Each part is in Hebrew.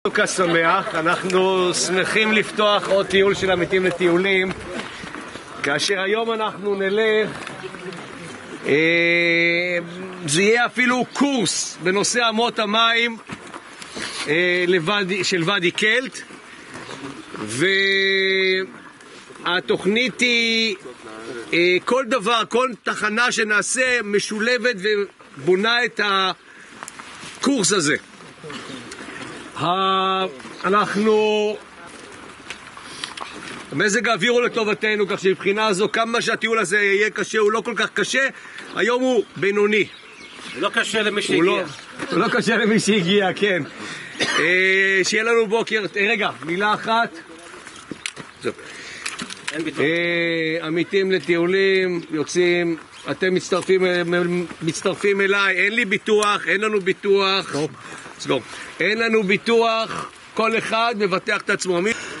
חנוכה שמח, אנחנו שמחים לפתוח עוד טיול של עמיתים לטיולים, כאשר היום אנחנו נלך, זה יהיה אפילו קורס בנושא אמות המים של ואדי קלט, והתוכנית היא כל דבר, כל תחנה שנעשה משולבת ובונה את הקורס הזה. מזג האוויר הוא לטובתנו, כך שבבחינה הזו כמה שהטיול הזה יהיה קשה, הוא לא כל כך קשה. היום הוא בינוני, לא קשה למי שהגיע. הוא לא קשה למי שהגיע, כן. שיהיה לנו בוקר. רגע, מילה אחת. עמיתים לטיולים יוצאים, אתם מצטרפים אליי. אין לי ביטוח, אין לנו ביטוח. אין לנו ביטוח, כל אחד מבטח את עצמו.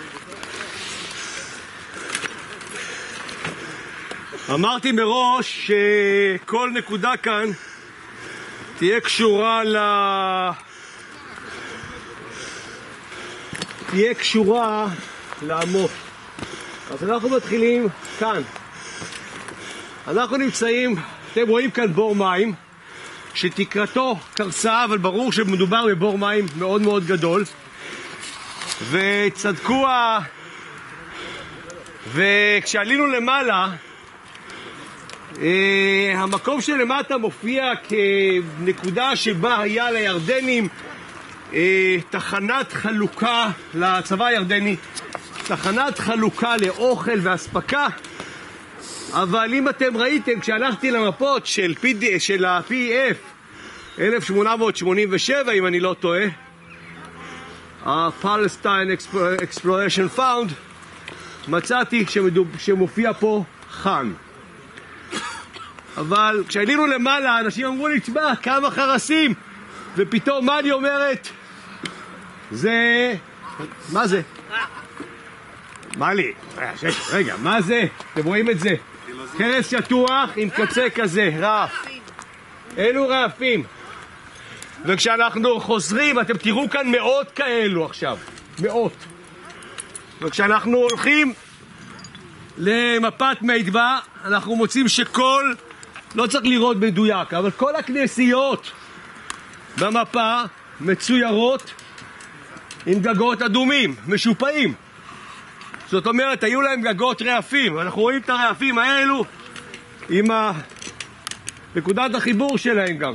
אמרתי מראש שכל נקודה כאן תהיה קשורה לאמות. אז אנחנו מתחילים כאן. אנחנו נמצאים, אתם רואים כאן בור מים שתקרתו קרסה, אבל ברור שמדובר בבור מים מאוד מאוד גדול, וצדקו וכשעלינו למעלה, המקום שלמטה מופיע כנקודה שבה היה לירדנים תחנת חלוקה, לצבא הירדני תחנת חלוקה לאוכל והספקה. אבל אם אתם ראיתם, כשהלכתי למפות של ה-PF 1887, אם אני לא טועה, ה-Palestine Exploration Fund, מצאתי שמופיע פה חאן. אבל כשעלינו למעלה, אנשים אמרו לי, תשמע, כמה חרסים, ופתאום מלי אומרת, מה זה? מלי, רגע, מה זה? אתם רואים את זה? קרס שטוח עם קצה כזה, רעף. אלו רעפים. וכשאנחנו חוזרים, אתם תראו כאן מאות כאלו עכשיו. מאות. וכשאנחנו הולכים למפת מידבע, אנחנו מוצאים שכל, לא צריך לראות מדויק, אבל כל הכנסיות במפה מצוירות עם גגות אדומים, משופעים. זאת אומרת, היו להם גגות רעפים. אנחנו רואים את הרעפים האלו עם נקודת החיבור שלהם גם.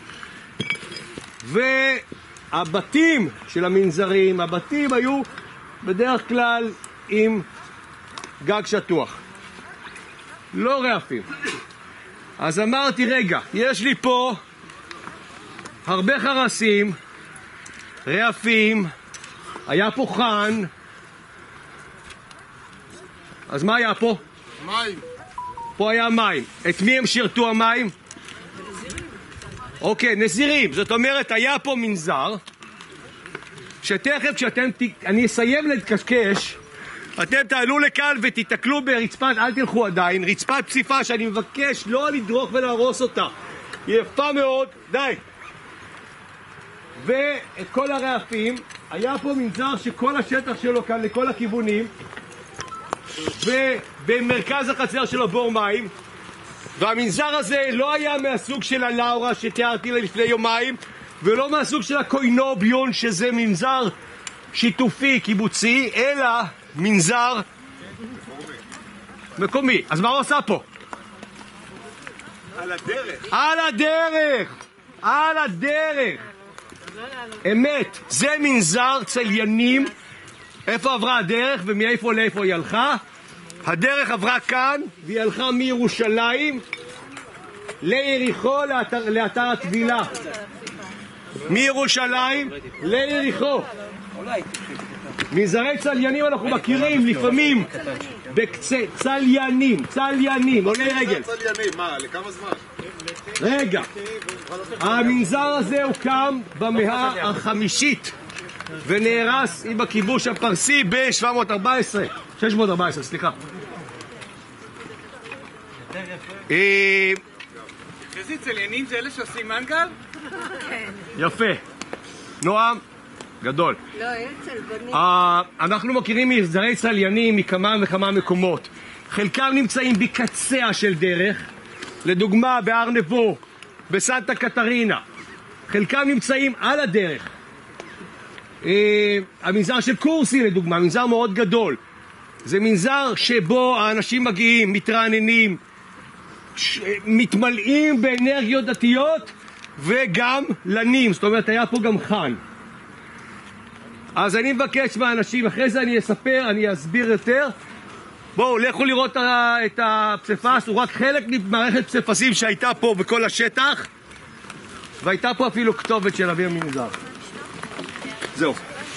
והבתים של המנזרים, הבתים היו בדרך כלל עם גג שטוח, לא רעפים. אז אמרתי, רגע, יש לי פה הרבה חרסים, רעפים, היה פה חאן. אז מה היה פה? מים. פה היה מים. את מי הם שירתו המים? נזירים. אוקיי, נזירים. זאת אומרת, היה פה מנזר, שתכף אני אסיים להתקשקש, אתם תעלו לכאן ותתקלו ברצפת, אל תלכו עדיין, רצפת פציפה שאני מבקש לא לדרוך ולהרוס אותה. היא יפה מאוד, די. ואת כל הרעפים, היה פה מנזר שכל השטח שלו כאן לכל הכיוונים, ובמרכז החצר שלו בור מים, והמנזר הזה לא היה מהסוג של הלאורה שתיארתי לפני יומיים, ולא מהסוג של הקוינוביון שזה מנזר שיתופי קיבוצי, אלא מנזר מקומי. אז מה הוא עשה פה? על הדרך אמת. זה מנזר צליינים. איפה עברה הדרך ומאיפה לאיפה היא הלכה? הדרך עברה כאן, והיא הלכה מירושלים ליריחו, לאתר הטבילה. מירושלים ליריחו. מנזרי צליינים אנחנו מכירים לפעמים בקצה, צליינים, עולי רגל. מה, לכמה זמן? רגע, המנזר הזה הוקם במאה החמישית ונהרס עם הכיבוש הפרסי ב-614, סליחה. איזה צליינים זה אלה שעושים מנגל? יפה. נועם, גדול. לא, אין צלבנים. אנחנו מכירים מסדרי צליינים מכמה וכמה מקומות. חלקם נמצאים בקציה של דרך, לדוגמה בהר נבו, בסנטה קטרינה. חלקם נמצאים על הדרך. המנזר של קורסי לדוגמה, מנזר מאוד גדול. זה מנזר שבו האנשים מגיעים, מתרעננים, מתמלאים באנרגיות דתיות וגם לנים, זאת אומרת היה פה גם חן. אז אני מבקש מהאנשים, אחרי זה אני אספר, אני אסביר יותר. בואו, לכו לראות את הפסיפס, הוא רק חלק ממערכת פסיפסים שהייתה פה בכל השטח, והייתה פה אפילו כתובת של אבי המנזר. זהו.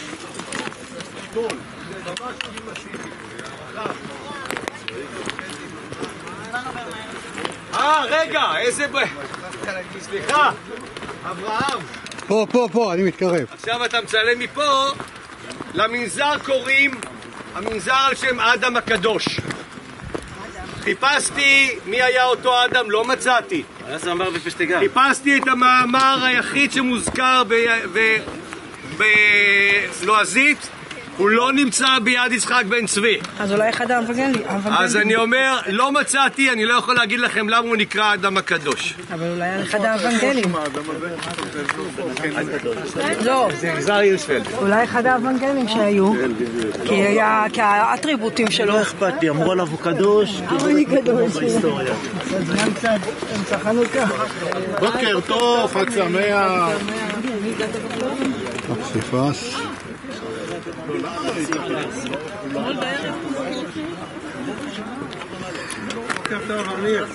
רגע, איזה... סליחה, אברהם. פה, אני מתקרב. עכשיו אתה מצלם מפה, למנזר קוראים המנזר על שם אדם הקדוש. חיפשתי מי היה אותו אדם, לא מצאתי. היה זמר בפשטגן. חיפשתי את המאמר היחיד שמוזכר בלועזית, הוא לא נמצא ביד יצחק בן צבי. אז אולי אחד האבנגלים. אז אני אומר, לא מצאתי, אני לא יכול להגיד לכם למה הוא נקרא אדם הקדוש. אבל אולי אחד האבנגלים. לא. זה יזהר הירשפלד. אולי אחד האבנגלים שהיו. כי האטריבוטים שלו. לא אכפת לי, אמרו עליו הוא קדוש. אני קדוש. בהיסטוריה. זמן קצת, אמצע חנוכה. בוקר טוב, חג שמח. הפסיפס. בוקר טוב, אמיר.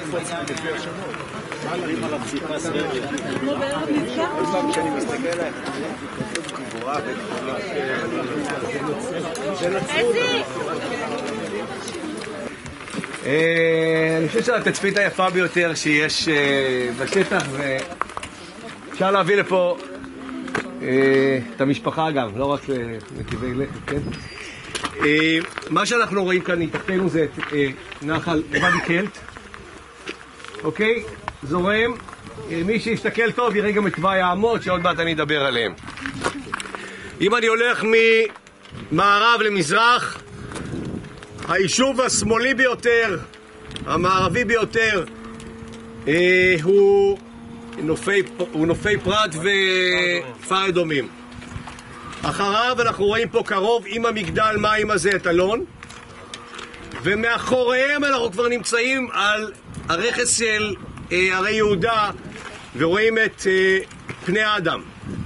אני חושב שזו התצפית היפה ביותר שיש בשטח, ואפשר להביא לפה את המשפחה גם, לא רק נתיבי לכת, כן? מה שאנחנו רואים כאן מתחתנו זה את נחל ואדי קלט, אוקיי? זורם. מי שיסתכל טוב יראה גם את תוואי העמות שעוד מעט אני אדבר עליהם. אם אני הולך ממערב למזרח, היישוב השמאלי ביותר, המערבי ביותר, הוא נופי פרת וכפר אדומים. אחריו אנחנו רואים פה קרוב עם המגדל מים הזה את אלון, ומאחוריהם אנחנו כבר נמצאים על הרכס של הרי יהודה ורואים את פני האדם.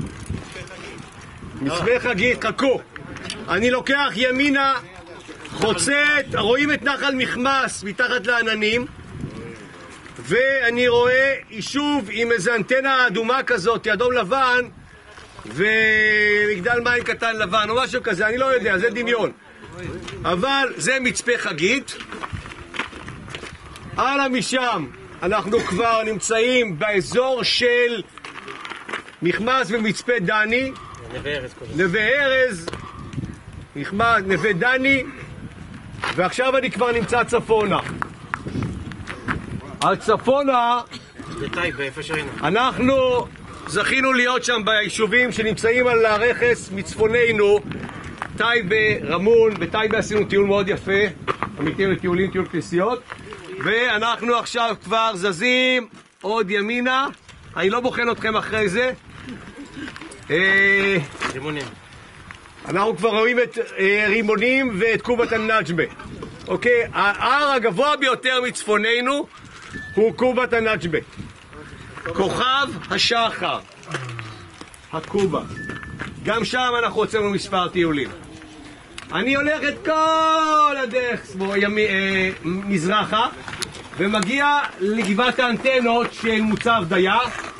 מצווה חגית, חכו. אני לוקח ימינה, חוצת, רואים את נחל מכמס מתחת לעננים, ואני רואה יישוב עם איזו אנטנה אדומה כזאת, אדום לבן, ומגדל מים קטן לבן או משהו כזה, אני לא יודע, זה דמיון. אבל זה מצפה חגית. הלאה משם אנחנו כבר נמצאים באזור של מכמס ומצפה דני, נווה ארז, מכמס, נווה דני, ועכשיו אני כבר נמצא צפונה. על צפונה אנחנו זכינו להיות שם ביישובים שנמצאים על הרכס מצפוננו, טייבה, רמון. בטייבה עשינו טיול מאוד יפה, עמיתים לטיולים, טיול כנסיות, ואנחנו עכשיו כבר זזים עוד ימינה. אני לא בוחן אתכם אחרי זה. רימונים. אנחנו כבר רואים את רימונים ואת קובת הנג'בה. אוקיי, ההר הגבוה ביותר מצפוננו הוא קובת הנג'בה, כוכב השחר, הקובה. גם שם אנחנו הוצאנו מספר טיולים. אני הולך את כל הדרך מזרחה ומגיע לגבעת האנטנות של מוצב דייר,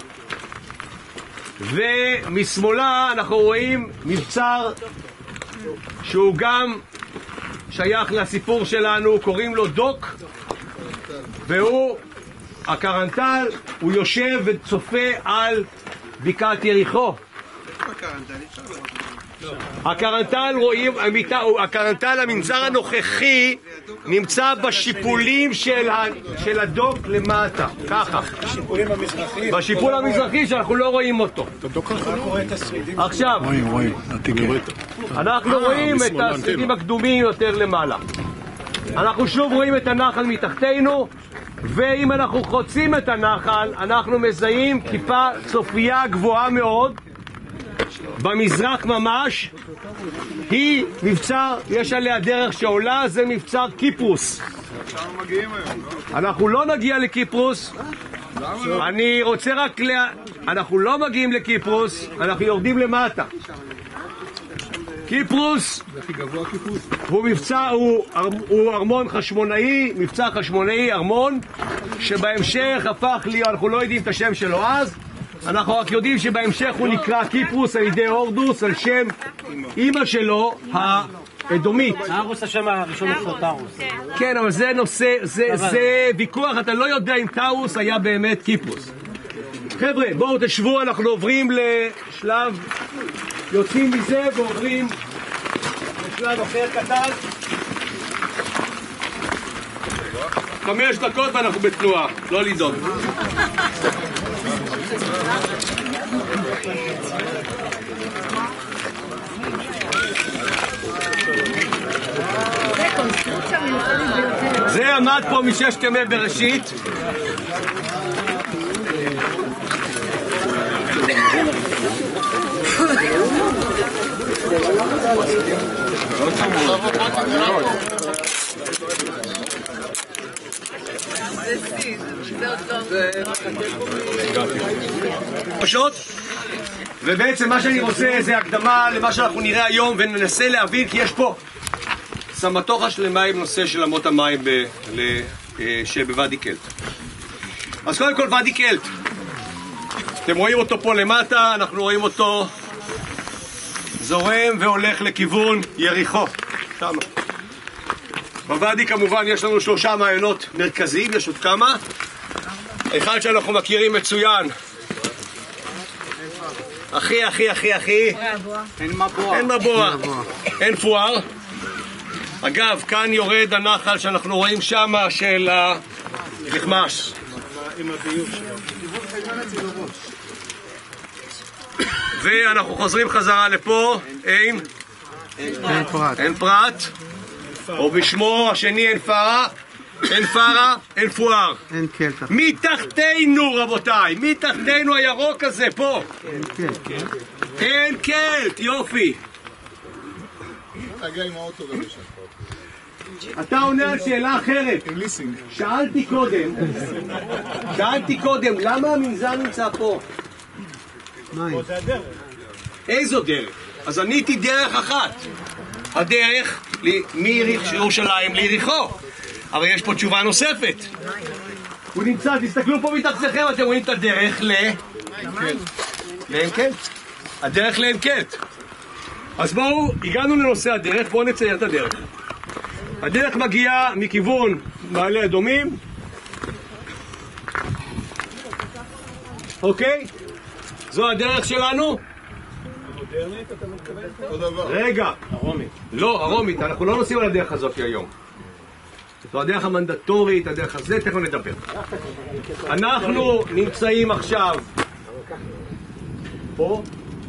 ומשמאלה אנחנו רואים מבצר שהוא גם שייך לסיפור שלנו, קוראים לו דוק, והוא הקרנטל. הוא יושב וצופה על בקעת יריחו. הקרנטל רואים, הקרנטל המנזר הנוכחי נמצא בשיפולים של הדוק למטה, ככה. בשיפול המזרחי שאנחנו לא רואים אותו. עכשיו, אנחנו רואים את השרידים הקדומים יותר למעלה. אנחנו שוב רואים את הנחל מתחתנו, ואם אנחנו חוצים את הנחל, אנחנו מזהים כיפה צופייה גבוהה מאוד, במזרח ממש. היא מבצר, יש עליה דרך שעולה, זה מבצר קיפרוס. אנחנו לא נגיע לקיפרוס. אני רוצה רק אנחנו לא מגיעים לקיפרוס, אנחנו יורדים למטה. קיפרוס הוא מבצע, הוא ארמון חשמונאי, מבצע חשמונאי, ארמון שבהמשך הפך להיות, אנחנו לא יודעים את השם שלו אז, אנחנו רק יודעים שבהמשך הוא נקרא קיפרוס על ידי הורדוס, על שם אמא שלו האדומית. טארוס השם הראשון לפני טארוס. כן, אבל זה נושא, זה ויכוח, אתה לא יודע אם טארוס היה באמת קיפרוס. חבר'ה, בואו תשבו, אנחנו עוברים לשלב, יוצאים מזה ועוברים לשלב אחר קטן. 5 דקות ואנחנו בתנועה, לא לדאוג. זה עמד פה מששת ימי בראשית. פשוט, ובעצם מה שאני רוצה זה הקדמה למה שאנחנו נראה היום וננסה להבין, כי יש פה סמטוחה שלמה עם נושא של אמות המים שבוואדי קלט. אז קודם כל ואדי קלט, אתם רואים אותו פה למטה, אנחנו רואים אותו זורם והולך לכיוון יריחו שם. בוואדי כמובן יש לנו 3 מעיינות מרכזיים, יש עוד כמה. אחד שאנחנו מכירים מצוין, הכי אין מבוע, אין פואר. אגב, כאן יורד הנחל שאנחנו רואים שם של הנחמש. ואנחנו חוזרים חזרה לפה, אין פרט, או בשמו השני אין פרה, אין פואר. אין קלט. מתחתנו רבותיי, מתחתנו הירוק הזה פה. אין קלט, יופי. אתה עונה על שאלה אחרת. שאלתי קודם, למה המנזר נמצא פה? איזו דרך? אז עניתי דרך אחת. הדרך מירושלים ליריחו. אבל יש פה תשובה נוספת. הוא נמצא, תסתכלו פה מתחתכם, אתם רואים את הדרך לעין קלט. הדרך לעין קלט. אז בואו, הגענו לנושא הדרך, בואו נצייר את הדרך. הדרך מגיעה מכיוון מעלה אדומים. אוקיי? זו הדרך שלנו? המודרנית, אתה מתכוון? אותו דבר. רגע. הרומית. לא, הרומית, אנחנו לא נוסעים על הדרך הזאת היום. זו הדרך המנדטורית, הדרך הזה, תכף נדבר. אנחנו נמצאים עכשיו פה.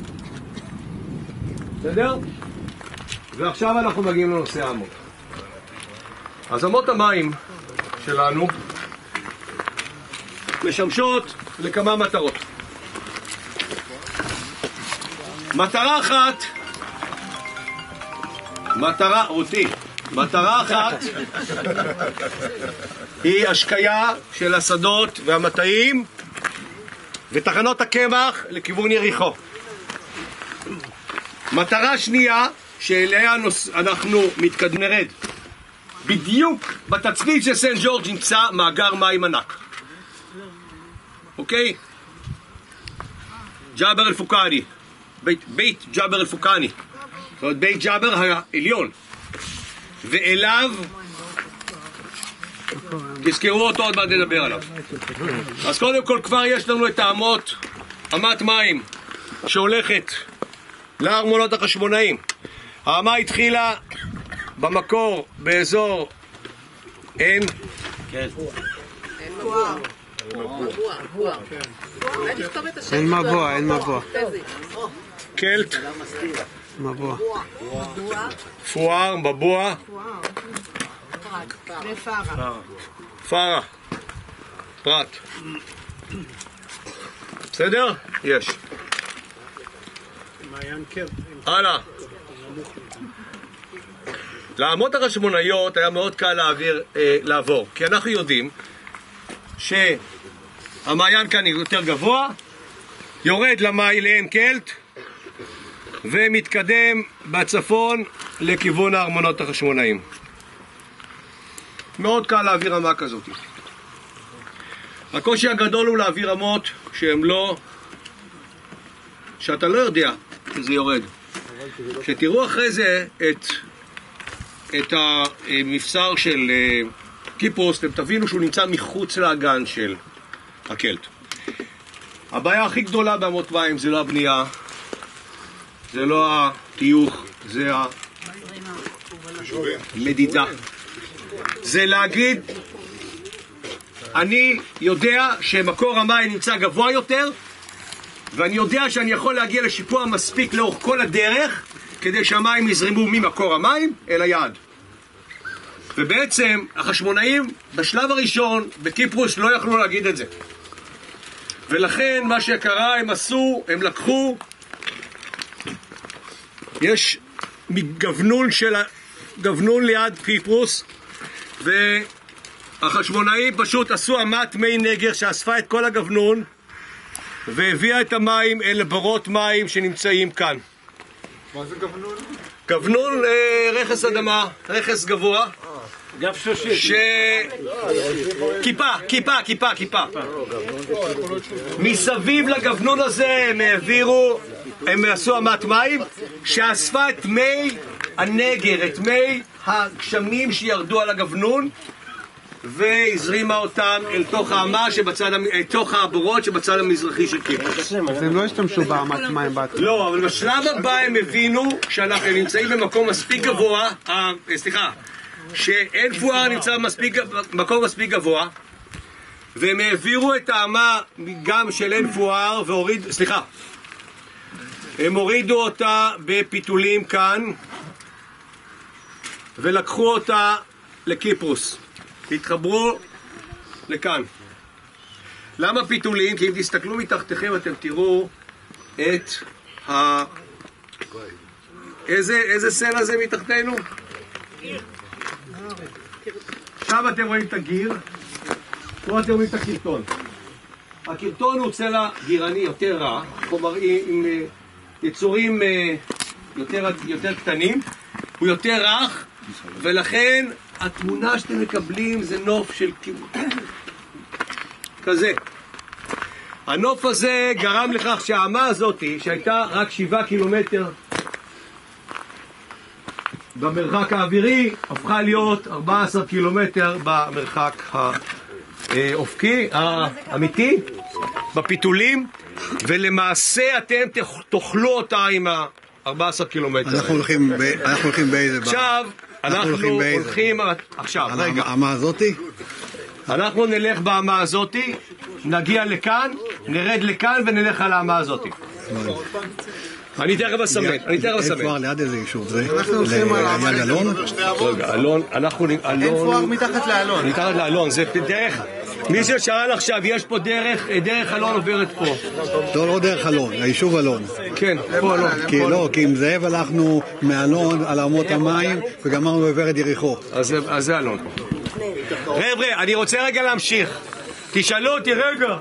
בסדר? ועכשיו אנחנו מגיעים לנושא האמות. אז אמות המים שלנו משמשות לכמה מטרות. מטרה אחת, מטרה אחת היא השקיה של השדות והמטעים ותחנות הקמח לכיוון יריחו. מטרה שנייה שאליה אנחנו נרד. בדיוק בתצפית של סן ג'ורג' נמצא מאגר מים ענק. אוקיי? ג'אבר אל-פוקאני, בית ג'אבר אל-פוקאני, זאת אומרת בית ג'אבר העליון, ואליו תזכרו אותו, עוד מעט נדבר עליו. אז קודם כל כבר יש לנו את אמת מים שהולכת לארמונות החשמונאים. האמה התחילה במקור באזור עין אין מבוע, אין מבוע. קלט, מבוע. פואר, מבוע, פארה, פרט. בסדר? יש. הלאה. לאמות החשמונאיות היה מאוד קל לעבור, כי אנחנו יודעים שהמעיין כאן יותר גבוה, יורד לעין קלט ומתקדם בצפון לכיוון הארמונות החשמונאים. מאוד קל להעביר רמה כזאת. הקושי הגדול הוא להעביר רמות שאתה לא יודע שזה יורד. שתראו אחרי זה את המבשר של קיפרוס, אתם תבינו שהוא נמצא מחוץ לאגן של הקלט. הבעיה הכי גדולה באמות מים זה לא הבנייה, זה לא הטיוך, זה המדידה. זה להגיד, אני יודע שמקור המים נמצא גבוה יותר, ואני יודע שאני יכול להגיע לשיפוע מספיק לאורך כל הדרך, כדי שהמים יזרמו ממקור המים אל היעד. ובעצם החשמונאים בשלב הראשון בקיפרוס לא יכלו להגיד את זה. ולכן מה שקרה, הם לקחו, יש גבנון ליד קיפרוס, והחשמונאים פשוט עשו אמת מי נגר שאספה את כל הגבנון והביאה את המים אל בורות מים שנמצאים כאן. מה זה גבנון? גבנון רכס אדמה, רכס גבוה, גב שושית. כיפה. מסביב לגבנון הזה הם עשו אמת מים שאספה את מי הנגר, את מי הגשמים שירדו על הגבנון, והזרימה אותם אל תוך האמה תוך הבורות שבצד המזרחי של קיפרוס. אז הם לא השתמשו באמת מים בהתחלה. לא, אבל בשלב הבא הם הבינו שאנחנו נמצאים במקום מספיק גבוה, שאין פואר נמצא במקום מספיק גבוה, והם העבירו את האמה גם של אין פואר הם הורידו אותה בפיתולים כאן ולקחו אותה לקיפרוס, התחברו לכאן. למה פיתולים? כי אם תסתכלו מתחתיכם אתם תראו את איזה סלע זה מתחתנו? עכשיו אתם רואים את הגיר, פה אתם רואים את הקרטון. הקרטון הוא צלע גירני יותר רע, כלומר עם יצורים יותר קטנים, הוא יותר רך, ולכן התמונה שאתם מקבלים זה נוף של כזה. הנוף הזה גרם לכך שהאמה הזאת, שהייתה רק 7 קילומטר במרחק האווירי, הפכה להיות 14 קילומטר במרחק האופקי, האמיתי, בפיתולים, ולמעשה אתם תאכלו אותה עם ה-14 קילומטר. אנחנו הולכים באיזה? עכשיו, אנחנו הולכים, רגע. האמה הזאתי? אנחנו נלך באמה הזאתי, נגיע לכאן, נרד לכאן ונלך על האמה הזאתי. אני תכף אסמן. אין פואר ליד איזה יישוב זה? ליד אלון? רגע, אלון, אין פואר מתחת לאלון. מתחת לאלון, זה דרך. מי ששאל עכשיו, יש פה דרך אלון עוברת פה. לא דרך אלון, היישוב אלון. כן, פה אלון. כי עם זאב הלכנו מאלון על אמות המים וגמרנו עברת יריחו. אז זה אלון. חבר'ה, אני רוצה רגע להמשיך. תשאלו אותי רגע,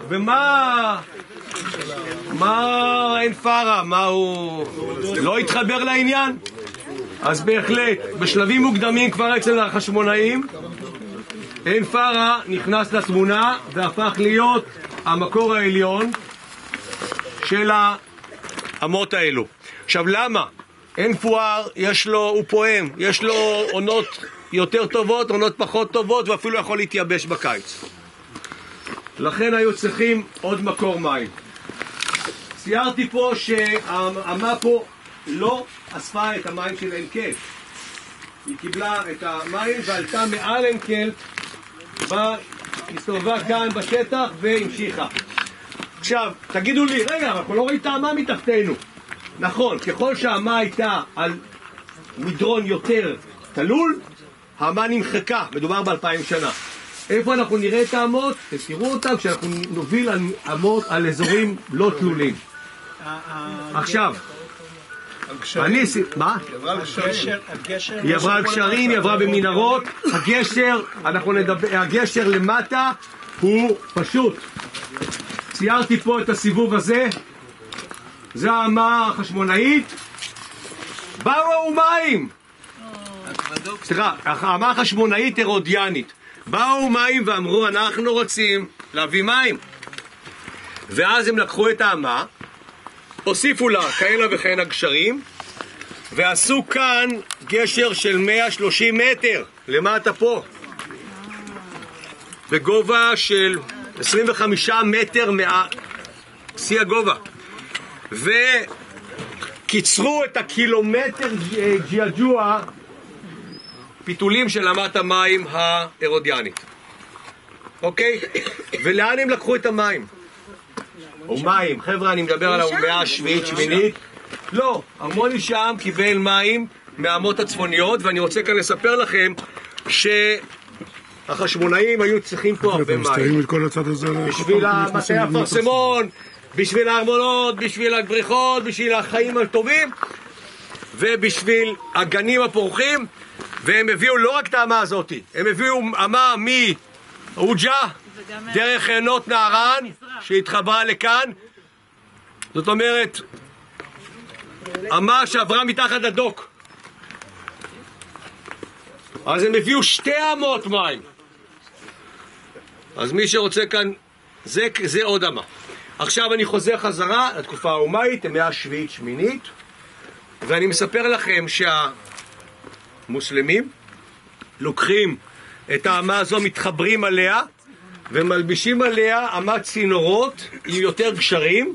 מה אין פארה? מה הוא לא התחבר לעניין? אז בהחלט, בשלבים מוקדמים כבר אצל החשמונאים, אין פארה נכנס לתמונה והפך להיות המקור העליון של האמות האלו. עכשיו למה? אין פואר, הוא פועם, יש לו עונות יותר טובות, עונות פחות טובות, ואפילו יכול להתייבש בקיץ. לכן היו צריכים עוד מקור מים. ציירתי פה שהאמה פה לא אספה את המים של אנקל. היא קיבלה את המים ועלתה מעל אנקל, הסתובבה כאן בשטח והמשיכה. עכשיו, תגידו לי, רגע, אנחנו לא רואים את האמה מתחתנו. נכון, ככל שהאמה הייתה על מדרון יותר תלול, האמה נמחקה, מדובר ב2000 שנה. איפה אנחנו נראה את האמות? תראו אותם כשאנחנו נוביל על אמות על אזורים לא תלולים. עכשיו, מה? היא עברה על גשרים, היא עברה במנהרות. הגשר למטה הוא פשוט. ציירתי פה את הסיבוב הזה. זה האמה החשמונאית. באו מים! סליחה, האמה החשמונאית הרודיאנית. באו מים ואמרו, אנחנו רוצים להביא מים. ואז הם לקחו את האמה, הוסיפו לה כאלה וכאלה גשרים, ועשו כאן גשר של 130 מטר למטה פה, בגובה של 25 מטר משיא הגובה, וקיצרו את הקילומטר ג'יאג'וע, פיתולים של אמת המים האירודיאנית. אוקיי? ולאן הם לקחו את המים? או מים, חבר'ה, אני מדבר על המאה השביעית, שמינית. לא, הרמוני שם קיבל מים מהאמות הצפוניות, ואני רוצה כאן לספר לכם שהחשמונאים היו צריכים פה הרבה מים. בשביל מטה הפרסמון, בשביל הארמונות, בשביל הבריכות, בשביל החיים הטובים, ובשביל הגנים הפורחים. והם הביאו לא רק את האמה הזאת, הם הביאו אמה מאוג'ה, דרך עינות נהרן, שהתחברה לכאן. זאת אומרת, אמה שעברה מתחת לדוק. אז הם הביאו 2 אמות מים. אז מי שרוצה כאן, זה עוד אמה. עכשיו אני חוזר חזרה לתקופה האומאית, המאה השביעית שמינית, ואני מספר לכם מוסלמים לוקחים את האמה הזו, מתחברים עליה ומלבישים עליה אמת צינורות עם יותר גשרים,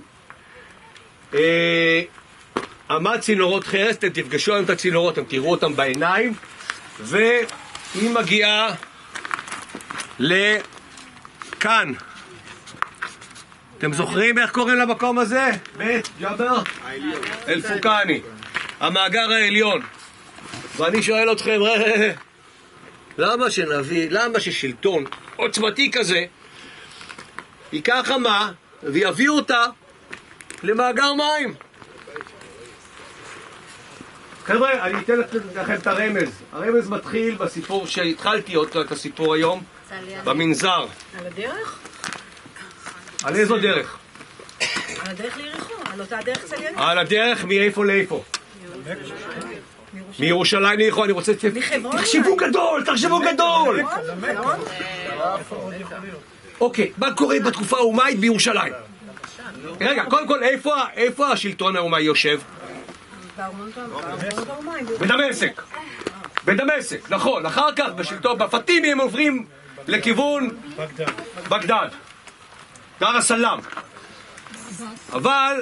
אמת צינורות חרס. אתם תפגשו היום את הצינורות, אתם תראו אותם בעיניים, והיא מגיעה לכאן. אתם זוכרים איך קוראים למקום הזה? בית ג'בר אל-פוקני, המאגר העליון. ואני שואל אתכם, למה ששלטון עוצמתי כזה ייקח אמה ויביא אותה למאגר מים? חבר'ה, אני אתן לכם את הרמז. הרמז מתחיל בסיפור שהתחלתי את הסיפור היום, במנזר. על הדרך? על איזו דרך? על הדרך ליריחו, על אותה דרך צליינית. על הדרך מאיפה לאיפה? מירושלים ליריחו. אני רוצה תחשבו גדול. אוקיי, מה קורה בתקופה האומאית בירושלים? רגע, קודם כל, איפה השלטון האומאי יושב? בדמשק, נכון. אחר כך בשלטון בפטימי הם עוברים לכיוון בגדד, דאר א-סלאם. אבל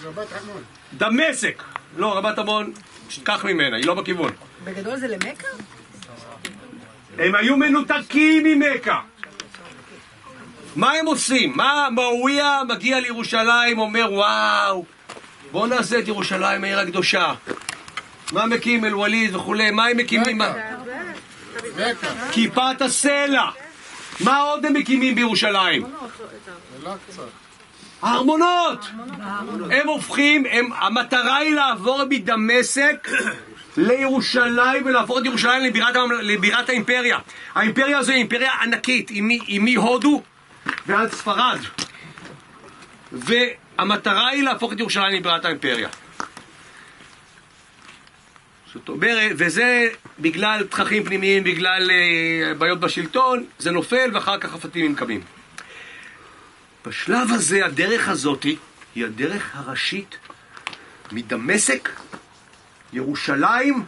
דמשק, לא, רבת עמון, שתקח ממנה, היא לא בכיוון. בגדול זה למכה? הם היו מנותקים ממכה. מה הם עושים? מאוויה מגיע לירושלים, אומר וואו, בוא נעשה את ירושלים העיר הקדושה. מה מקים אל-וליד וכולי? מה הם מקימים? כיפת הסלע. מה עוד הם מקימים בירושלים? הארמונות. הם הופכים, המטרה היא לעבור מדמשק לירושלים ולהפוך את ירושלים לבירת האימפריה. האימפריה הזו היא אימפריה ענקית, היא מהודו ועד ספרד, והמטרה היא להפוך את ירושלים לבירת האימפריה. זאת אומרת, וזה בגלל תככים פנימיים, בגלל בעיות בשלטון, זה נופל ואחר כך הפטימים קמים. בשלב הזה הדרך הזאת היא הדרך הראשית מדמשק, ירושלים,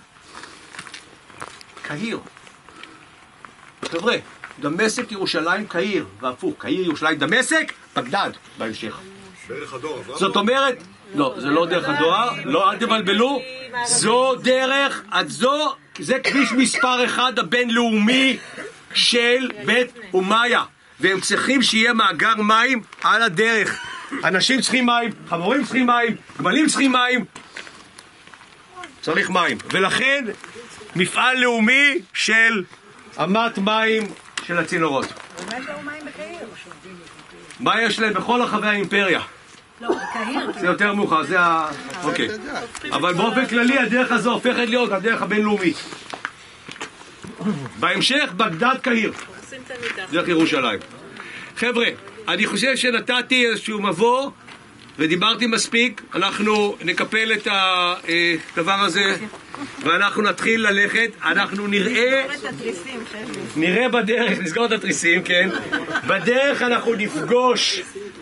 קהיר. חבר'ה, דמשק, ירושלים, קהיר, והפוך, קהיר, ירושלים, דמשק, בגדד בהמשך. זאת אומרת, לא, זה לא דרך הדואר, לא, אל תבלבלו. זו דרך, זה כביש מספר 1 הבינלאומי של בית אומיה, והם צריכים שיהיה מאגר מים על הדרך. אנשים צריכים מים, חמורים צריכים מים, גמלים צריכים מים, צריך מים, ולכן מפעל לאומי של אמת מים של הצינורות. מה יש להם מים בקהיר? מה יש להם בכל רחבי האימפריה? לא, בקהיר. זה יותר מאוחר, זה ה... אוקיי. אבל באופן כללי הדרך הזו הופכת להיות הדרך הבינלאומית. בהמשך בגדד קהיר, דרך ירושלים. חבר'ה, אני חושב שנתתי איזשהו מבוא ודיברתי מספיק. אנחנו נקפל את הדבר הזה ואנחנו נתחיל ללכת. אנחנו נראה בדרך, נסגור את התריסים, כן. בדרך אנחנו נפגוש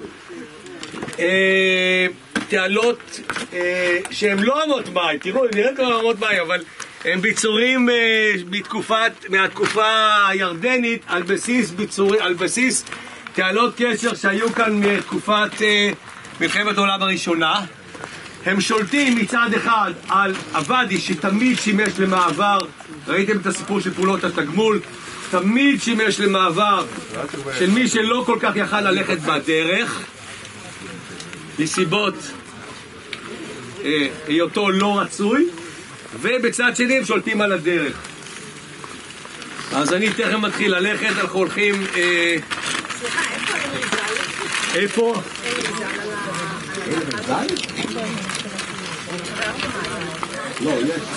תעלות שהן לא אמות מים. תראו, נראה כבר אמות מים, אבל הם ביצורים מהתקופה הירדנית על בסיס תעלות קשר שהיו כאן מתקופת מלחמת העולם הראשונה. הם שולטים מצד אחד על הוואדי שתמיד שימש למעבר, ראיתם את הסיפור של פעולות התגמול, תמיד שימש למעבר של מי שלא כל כך יכל ללכת בדרך מסיבות היותו לא רצוי, ובצד שני הם שולטים על הדרך. אז אני תכף מתחיל ללכת, אנחנו הולכים איפה? לא,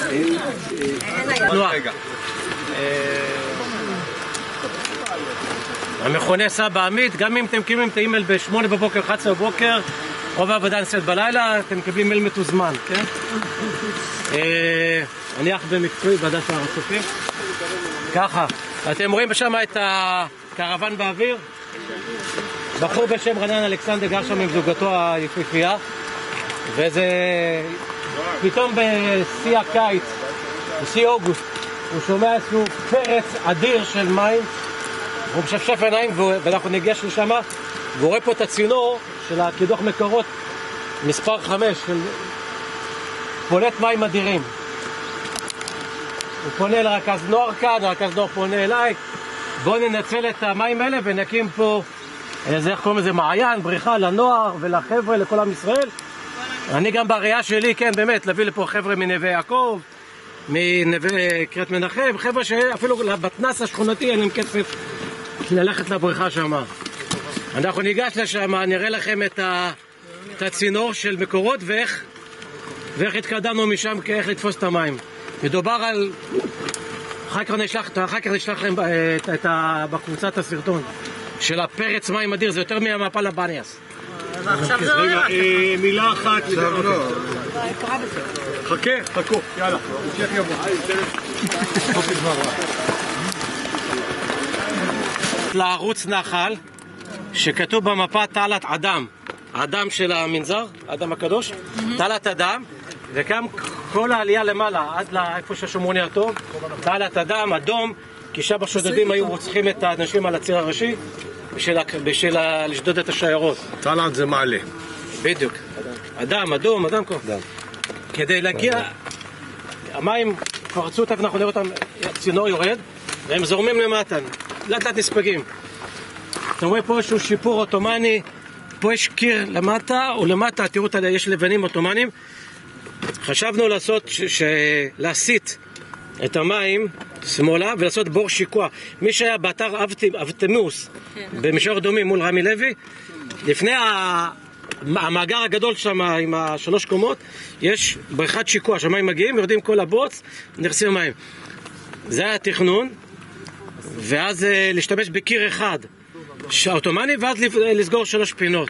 אין רגע. המכונה סבא עמית, גם אם אתם קיבלים את האימייל ב-8 בבוקר, 11 בבוקר, רוב העבודה נעשית בלילה, אתם מקבלים מייל מתוזמן, כן? אני אח במקצועי, ועדה של הרצופים. ככה, אתם רואים שם את הקרוון באוויר? בחור בשם רנן אלכסנדר גר שם עם זוגתו היפיפייה, וזה פתאום בשיא הקיץ, בשיא אוגוסט, הוא שומע איזשהו פרץ אדיר של מים, והוא משפשף עיניים, ואנחנו ניגש לשם, והוא רואה פה את הצינור של הקידוח מקורות מספר 5 של פולט מים אדירים. הוא פונה לרכז נוער כאן, הרכז נוער פונה אליי, בואו ננצל את המים האלה ונקים פה איזה, איך קוראים לזה, מעיין, בריכה לנוער ולחבר'ה, לכל עם ישראל. אני גם בראייה שלי, כן, באמת, להביא לפה חבר'ה מנווה יעקב, מנווה קריית מנחם, חבר'ה שאפילו בתנס השכונתי אין להם כסף ללכת לבריכה שם. אנחנו ניגש לשם, נראה לכם את הצינור של מקורות ואיך התקדמנו משם, איך לתפוס את המים. מדובר על... אחר כך נשלח לכם בקבוצת הסרטון של הפרץ מים אדיר, זה יותר מהמפל הבניאס. ועכשיו זה הולך. מילה אחת. חכו, יאללה. לערוץ נחל שכתוב במפה תעלת אדם, אדם של המנזר, אדם הקדוש, תעלת אדם, וגם כל העלייה למעלה עד לאיפה שהשומרוני הטוב, תעלת אדם, אדום, כי שם השודדים היו רוצחים את האנשים על הציר הראשי בשביל לשדוד את השיירות. תעלת זה מעלה. בדיוק. אדם, אדום, אדם כל. כדי להגיע, המים פרצו אותם, אנחנו נראה אותם, הצינור יורד, והם זורמים למטה, לאט לאט נספגים. אתם רואים פה איזשהו שיפור אוטומני, פה יש קיר למטה, ולמטה, תראו, יש לבנים אוטומניים. חשבנו להסיט את המים שמאלה ולעשות בור שיקוע. מי שהיה באתר אבטמוס במישור אדומים מול רמי לוי, לפני המאגר הגדול שם עם 3 קומות, יש בריכת שיקוע, שהמים מגיעים, יורדים כל הבוץ, נכנסים מים. זה היה התכנון, ואז להשתמש בקיר אחד אוטומני, ואז לסגור 3 פינות.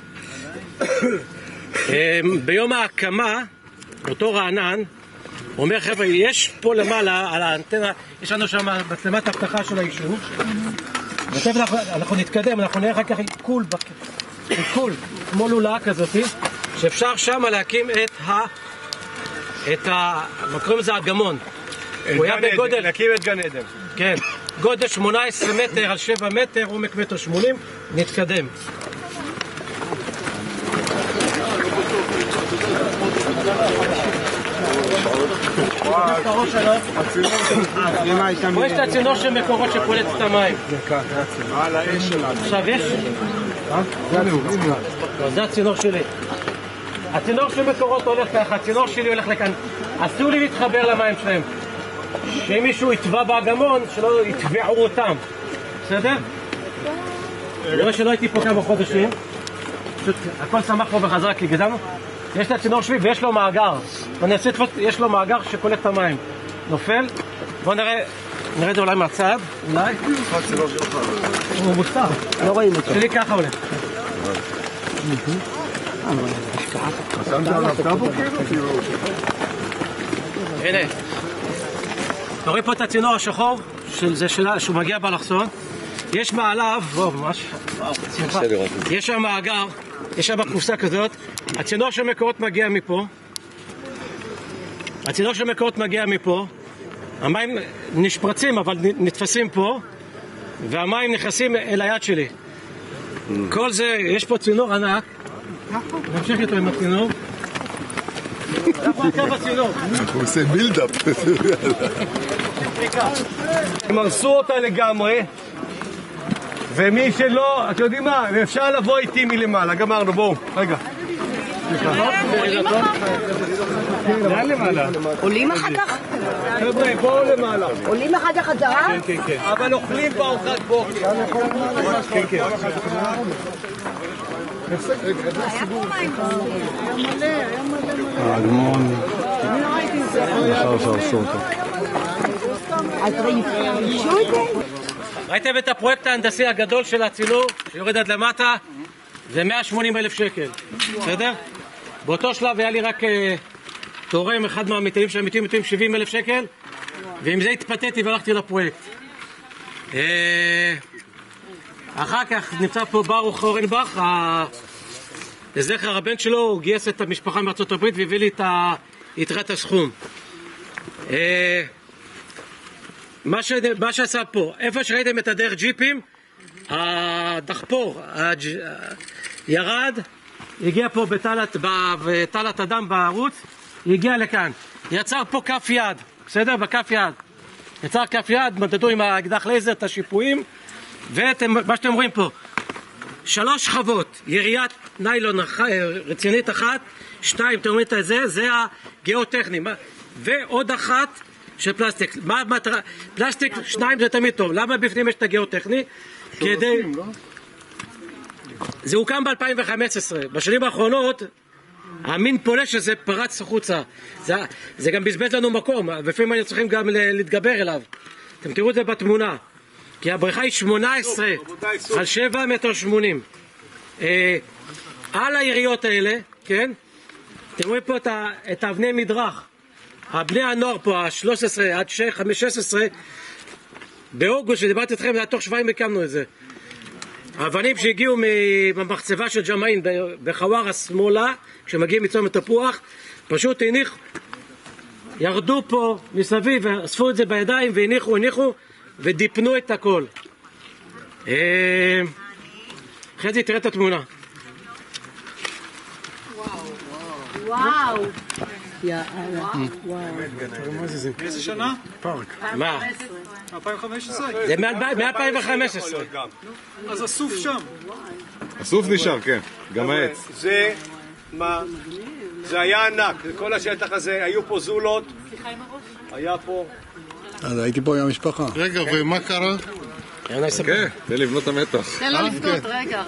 ביום ההקמה, אותו רענן, הוא אומר, חבר'ה, יש פה למעלה, על האנטנה, יש לנו שם מצלמת הבטחה של היישוב, ותכף אנחנו נתקדם, אנחנו נראה אחר כך עיכול, כמו לולאה כזאת, שאפשר שם להקים את קוראים לזה הגמון. הוא היה בגודל... להקים את גן עדן. כן, גודל 18 מטר על 7 מטר, עומק 1.80 מטר, נתקדם. פה יש את הצינור של מקורות שפולט את המים. עכשיו יש... זה הצינור שלי. הצינור של מקורות הולך ככה, הצינור שלי הולך לכאן. אסור לי להתחבר למים שלהם. שאם מישהו יטבע באגמון, שלא יטבעו אותם. בסדר? נראה שלא הייתי פה כמה חודשים. פשוט הכל שמח פה בחזרה כי גזענו. יש את הצינור שלי ויש לו מאגר. יש לו מאגר שקולט את המים. נופל. בואו נראה את זה אולי מהצד. אולי. הוא מוצר. לא רואים אותו. שלי ככה הולך. הנה. אתה רואה פה את הצינור השחור שהוא מגיע באלכסון. יש מעליו, ממש, יש שם מאגר, יש שם קופסה כזאת. הצינור של מקורות מגיע מפה. הצינור של מקורות מגיע מפה. המים נשפרצים אבל נתפסים פה, והמים נכנסים אל היד שלי. כל זה, יש פה צינור ענק. נמשיך איתו עם הצינור. אנחנו נקרא בצינור. הוא עושה בילדאפ. הם הרסו אותה לגמרי, ומי שלא, אתם יודעים מה, אפשר לבוא איתי מלמעלה, גמרנו, בואו, רגע. עולים אחר כך? חבר'ה, בואו למעלה. עולים אחר כך חזרה? אבל אוכלים בארוחת בוקר. האגמון, עכשיו שהרסו אותו. ראיתם את הפרויקט ההנדסי הגדול של הצינור שיורד עד למטה? זה 180,000 שקל, בסדר? באותו שלב היה לי רק תורם אחד מהמתאים שהמתאים 70,000 שקל, ועם זה התפתיתי והלכתי לפרויקט. אחר כך נמצא פה ברוך אורנבך, לזכר הבן שלו, הוא גייס את המשפחה מארצות הברית והביא לי את יתרת הסכום. מה שעשה פה, איפה שראיתם את הדרך ג'יפים, הדחפור ירד, הגיע פה בתלת אדם בערוץ, הגיע לכאן, יצר פה כף יד, בסדר? בכף יד יצר כף יד, מדדו עם האקדח לייזר את השיפועים, ומה שאתם רואים פה 3 שכבות, יריית ניילון רצינית אחת, 2, אתם רואים את זה, זה הגיאוטכני, ועוד אחת של פלסטיק. מה המטרה? פלסטיק 2 זה תמיד טוב. למה בפנים יש את הגיאוטכני? כדי... זה הוקם ב-2015. בשנים האחרונות המין פולש הזה פרץ החוצה. זה גם בזבז לנו מקום, ולפעמים אנחנו צריכים גם להתגבר אליו. אתם תראו את זה בתמונה. כי הבריכה היא 18 על 7.80 מטר. על היריות האלה, כן? אתם רואים פה את האבני מדרך. הבני הנוער פה, ה-13 עד 15, באוגוסט, שדיברתי אתכם, זה תוך שבועיים הקמנו את זה. האבנים שהגיעו מהמחצבה של ג'מעין בחווארה שמאלה, כשמגיעים מצומת תפוח, פשוט ירדו פה מסביב, אספו את זה בידיים והניחו ודיפנו את הכל. אחרי זה תראה את התמונה. וואו. איזה שנה? מה? 2015? זה מ-2015. אז הסוף שם. הסוף נשאר, כן, גם העץ. זה היה ענק, כל השטח הזה, היו פה זולות, היה פה... אז הייתי פה עם המשפחה. רגע, ומה קרה? כן, תן לבנות המתח. תן לו לפנות, רגע.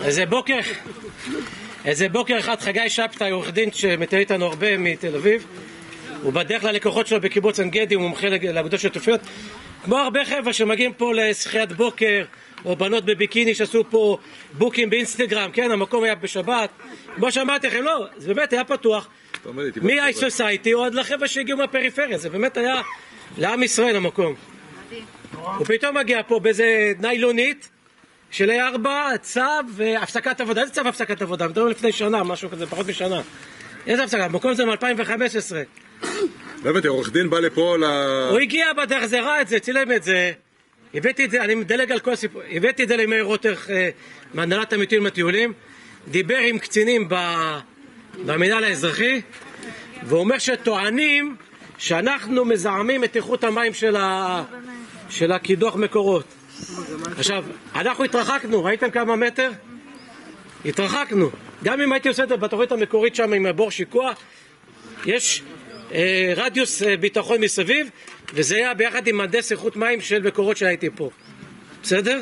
איזה בוקר אחד חגי שבתאי, עורך דין שמטייל איתנו הרבה מתל אביב, הוא בדרך ללקוחות שלו בקיבוץ עין גדי, הוא מומחה לאגודות שיתופיות, כמו הרבה חבר'ה שמגיעים פה לשחיית בוקר, או בנות בביקיני שעשו פה בוקים באינסטגרם, כן, המקום היה בשבת, כמו שאמרתי לכם, לא, זה באמת היה פתוח, מ-i society או עד לחבר'ה שהגיעו מהפריפריה, זה באמת היה לעם ישראל המקום. הוא פתאום מגיע פה באיזה ניילונית, של A4, צו והפסקת עבודה. איזה צו הפסקת עבודה? מדברים לפני שנה, משהו כזה, פחות משנה. איזה הפסקת? המקום זה מ-2015. לא הבאתי, עורך דין בא לפה הוא הגיע בדרך, זה ראה את זה, צילם את זה. הבאתי את זה, אני מדלג על כל הסיפור. הבאתי את זה למאיר רוטר, מהנהלת המיתים עם הטיולים. דיבר עם קצינים במינהל האזרחי. ואומר שטוענים שאנחנו מזהמים את איכות המים של הקידוח מקורות. עכשיו, אנחנו התרחקנו, ראיתם כמה מטר? התרחקנו. גם אם הייתי עושה את זה בתוכנית המקורית שם עם הבור שיקוע, יש רדיוס ביטחון מסביב, וזה היה ביחד עם מהנדס איכות מים של מקורות שהייתי פה. בסדר?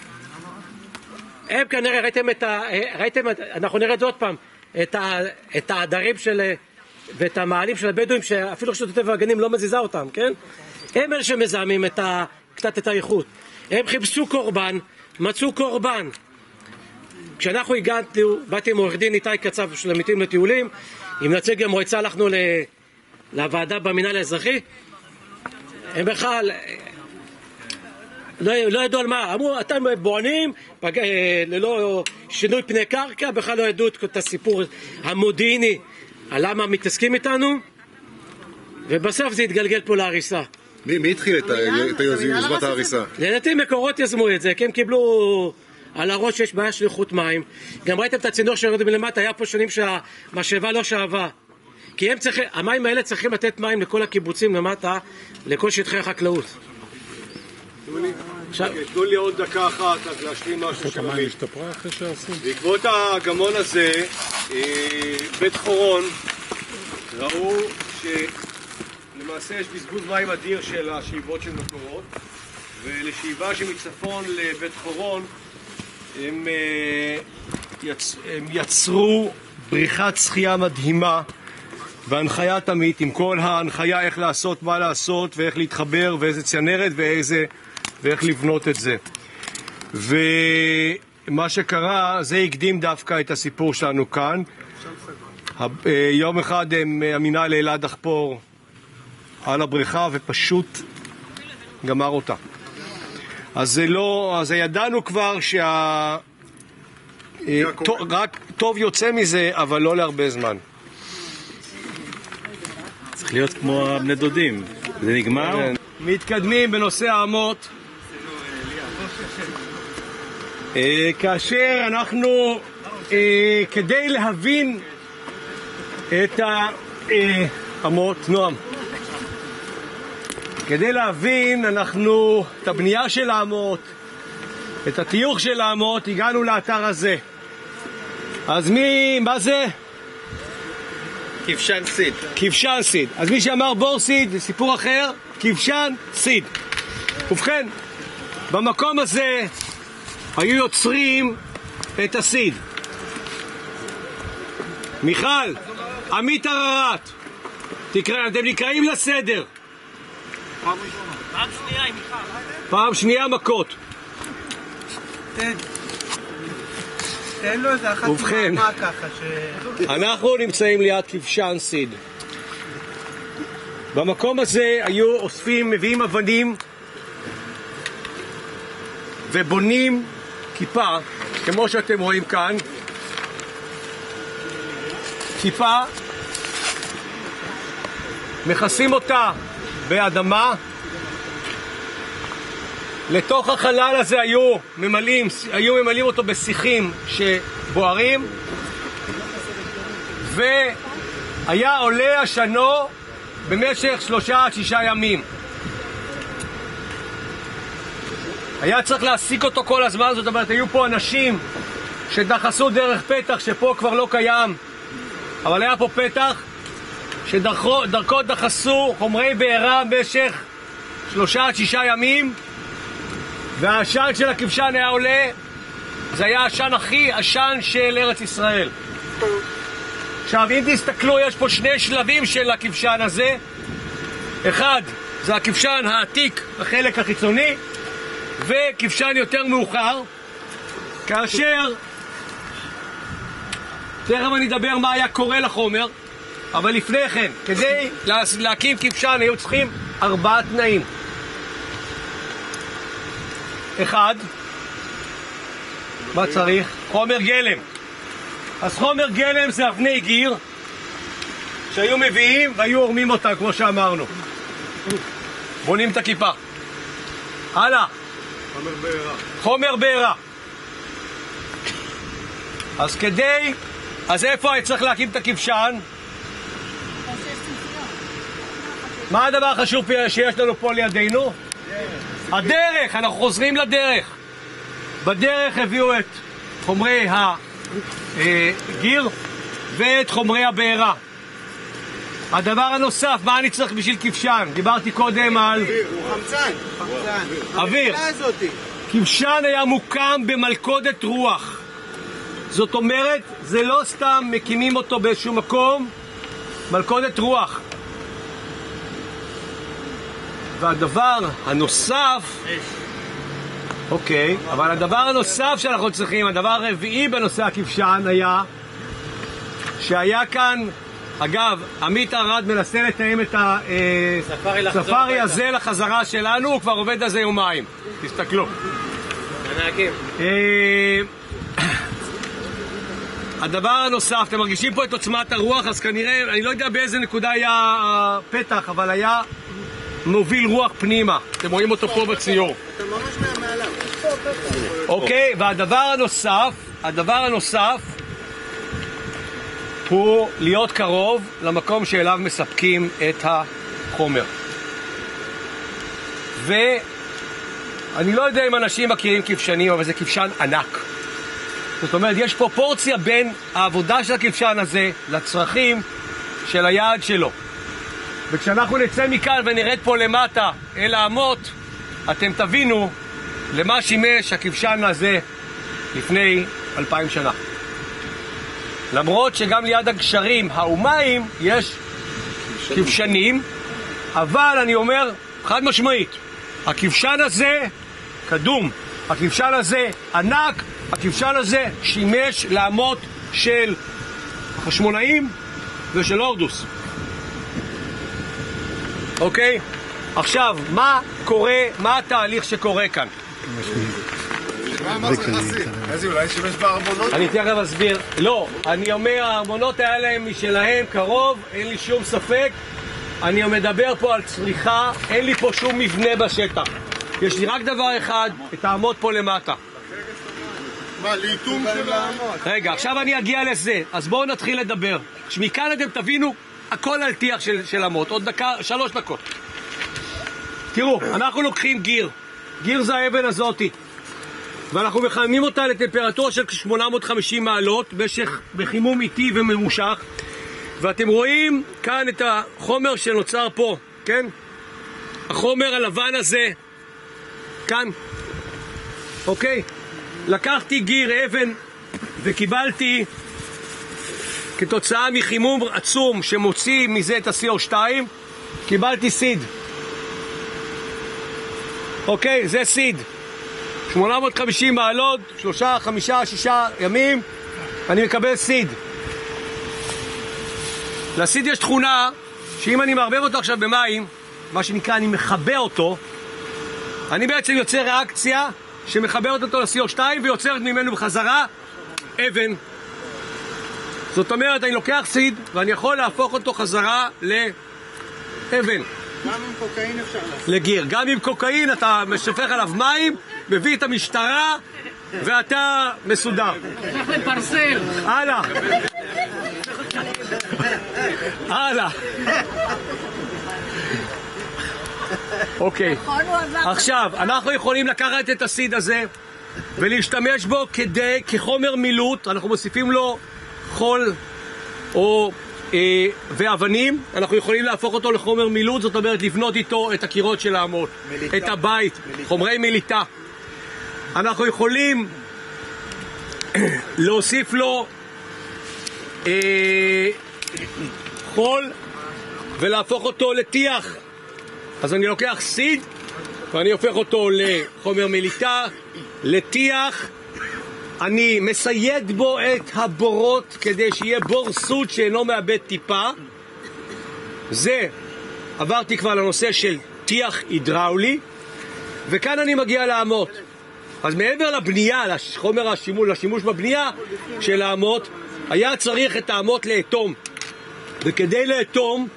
הם כנראה ראיתם, אנחנו נראה את זה עוד פעם, את העדרים ואת המעלים של הבדואים, שאפילו רשות הטבע והגנים לא מזיזה אותם, כן? הם אלה שמזהמים קצת את האיכות. הם חיפשו קורבן, מצאו קורבן. כשאנחנו באתי עם עורך דין איתי קצב של עמיתים לטיולים, עם נציג המועצה הלכנו לוועדה במינהל האזרחי, הם בכלל לא ידעו על מה, אמרו אתם בוענים ללא שינוי פני קרקע, בכלל לא ידעו את הסיפור המודיעיני על למה מתעסקים איתנו, ובסוף זה התגלגל פה להריסה. מי התחיל את יוזמת ההריסה? לדעתי מקורות יזמו את זה, כי הם קיבלו על הראש שיש בעיה של איכות מים. גם ראיתם את הצינור שירד מלמטה, היה פה שנים שהמשאבה לא שאבה, כי המים האלה צריכים לתת מים לכל הקיבוצים למטה, לכל שטחי החקלאות. תנו לי עוד דקה אחת אז להשלים משהו שמרית. בעקבות הגמון הזה, בית חורון ראו שלמעשה יש בזבוז מים אדיר של השאיבות של מקורות, ולשאיבה שמצפון לבית חורון הם יצרו בריכת שחייה מדהימה והנחיה תמיד, עם כל ההנחיה איך לעשות, מה לעשות ואיך להתחבר ואיזה צנרת ואיך לבנות את זה. ומה שקרה, זה הקדים דווקא את הסיפור שלנו כאן. יום אחד המינהל העלה דחפור על הבריכה ופשוט גמר אותה. אז ידענו כבר רק טוב יוצא מזה, אבל לא להרבה זמן. צריך להיות כמו הבני דודים, זה נגמר? מתקדמים בנושא האמות. כאשר אנחנו, כדי להבין את האמות, נועם, כדי להבין אנחנו את הבנייה של האמות, את התיוך של האמות, הגענו לאתר הזה. אז מה זה? כבשן סיד. כבשן סיד. אז מי שאמר בור סיד זה סיפור אחר, כבשן סיד. ובכן, במקום הזה היו יוצרים את הסיד. מיכל, עמית הררת, אתם נקראים לסדר. פעם שנייה עם מיכל. פעם שנייה מכות. תן לו איזה אחת מה ככה אנחנו נמצאים ליד כבשן סיד. במקום הזה היו אוספים, מביאים אבנים ובונים כיפה, כמו שאתם רואים כאן. כיפה, מכסים אותה באדמה. לתוך החלל הזה היו ממלאים אותו בשיחים שבוערים, והיה עולה השנו במשך 3-6 ימים. היה צריך להסיק אותו כל הזמן, זאת אומרת, היו פה אנשים שדחסו דרך פתח שפה כבר לא קיים, אבל היה פה פתח שדרכו דחסו חומרי בעירה במשך 3-6 ימים, והעשן של הכבשן היה עולה. זה היה העשן הכי עשן של ארץ ישראל. עכשיו, אם תסתכלו, יש פה 2 שלבים של הכבשן הזה. אחד, זה הכבשן העתיק, החלק החיצוני, וכבשן יותר מאוחר, כאשר תכף אני אדבר מה היה קורה לחומר, אבל לפני כן, כדי להקים כבשן היו צריכים 4 תנאים. 1, מה צריך? חומר גלם. אז חומר גלם זה אבני גיר שהיו מביאים והיו עורמים אותה, כמו שאמרנו. בונים את הכיפה. הלאה. חומר בעירה. חומר בעירה. אז איפה היה צריך להקים את הכבשן? מה הדבר החשוב שיש לנו פה לידינו? הדרך, אנחנו חוזרים לדרך. בדרך הביאו את חומרי הגיר ואת חומרי הבעירה. הדבר הנוסף, מה אני צריך בשביל כבשן? דיברתי קודם על חמצן. אוויר. כבשן היה מוקם במלכודת רוח. זאת אומרת, זה לא סתם מקימים אותו באיזשהו מקום, מלכודת רוח. והדבר הנוסף, אוקיי, אבל הדבר הנוסף שאנחנו צריכים, הדבר הרביעי בנושא הכבשן היה שהיה כאן, אגב, עמית ארד מנסה לתאם את הספארי הזה לחזרה שלנו, הוא כבר עובד על זה יומיים, תסתכלו. הדבר הנוסף, אתם מרגישים פה את עוצמת הרוח, אז כנראה, אני לא יודע באיזה נקודה היה הפתח, אבל היה מוביל רוח פנימה. אתם רואים אותו פה בציור. אתה ממש מעליו. אוקיי, והדבר הנוסף הוא להיות קרוב למקום שאליו מספקים את החומר. ואני לא יודע אם אנשים מכירים כבשנים, אבל זה כבשן ענק. זאת אומרת, יש פרופורציה בין העבודה של הכבשן הזה לצרכים של היעד שלו. וכשאנחנו נצא מכאן ונרד פה למטה אל האמות, אתם תבינו למה שימש הכבשן הזה לפני 2000 שנה. למרות שגם ליד הגשרים האומיים יש כבשנים, אבל אני אומר חד משמעית, הכבשן הזה קדום, הכבשן הזה ענק, הכבשן הזה שימש לאמות של החשמונאים ושל הורדוס. אוקיי? עכשיו, מה קורה, מה התהליך שקורה כאן? מה זה חסי? איזה אולי שימש בארמונות? אני תכף אסביר. לא, אני אומר, הארמונות היה להם משלהם קרוב, אין לי שום ספק. אני מדבר פה על צריכה, אין לי פה שום מבנה בשטח. יש לי רק דבר אחד, את האמות פה למטה. מה, לאיתום של האמות? רגע, עכשיו אני אגיע לזה, אז בואו נתחיל לדבר. שמכאן אתם תבינו הכל על טיח של אמות, עוד דקה, 3 דקות. תראו, אנחנו לוקחים גיר. גיר זה האבן הזאתי. ואנחנו מחממים אותה לטמפרטורה של 850 מעלות בחימום איטי וממושך. ואתם רואים כאן את החומר שנוצר פה, כן? החומר הלבן הזה, כאן. אוקיי? לקחתי גיר אבן וקיבלתי, כתוצאה מחימום עצום שמוציא מזה את ה-CO2, קיבלתי סיד. אוקיי, זה סיד. 850 מעלות, 3, 5, 6 ימים, אני מקבל סיד. לסיד יש תכונה שאם אני מערבב אותו עכשיו במים, מה שנקרא אני מחבר אותו, אני בעצם יוצר ריאקציה שמחברת אותו ל-CO2 ויוצרת ממנו בחזרה אבן. זאת אומרת, אני לוקח סיד ואני יכול להפוך אותו חזרה לאבן. גם עם קוקאין אפשר לעשות. לגיר. גם עם קוקאין אתה משפך עליו מים, מביא את המשטרה ואתה מסודר. צריך לפרסם. הלאה. הלאה. אוקיי. עכשיו, אנחנו יכולים לקחת את הסיד הזה ולהשתמש בו כחומר מילוט. אנחנו מוסיפים לו חול או ואבנים, אנחנו יכולים להפוך אותו לחומר מילוט, זאת אומרת לבנות איתו את הקירות של האמות, את הבית, חומרי מיליטה. אנחנו יכולים להוסיף לו חול ולהפוך אותו לטיח. אז אני לוקח סיד ואני הופך אותו לחומר מיליטה, לטיח. אני מסייד בו את הבורות כדי שיהיה בור סוד שאינו מאבד טיפה. זה, עברתי כבר לנושא של טיח הידראולי, וכאן אני מגיע לאמות. אז מעבר לבנייה, לחומר לשימוש בבנייה של האמות, היה צריך את האמות לאטום. וכדי לאטום,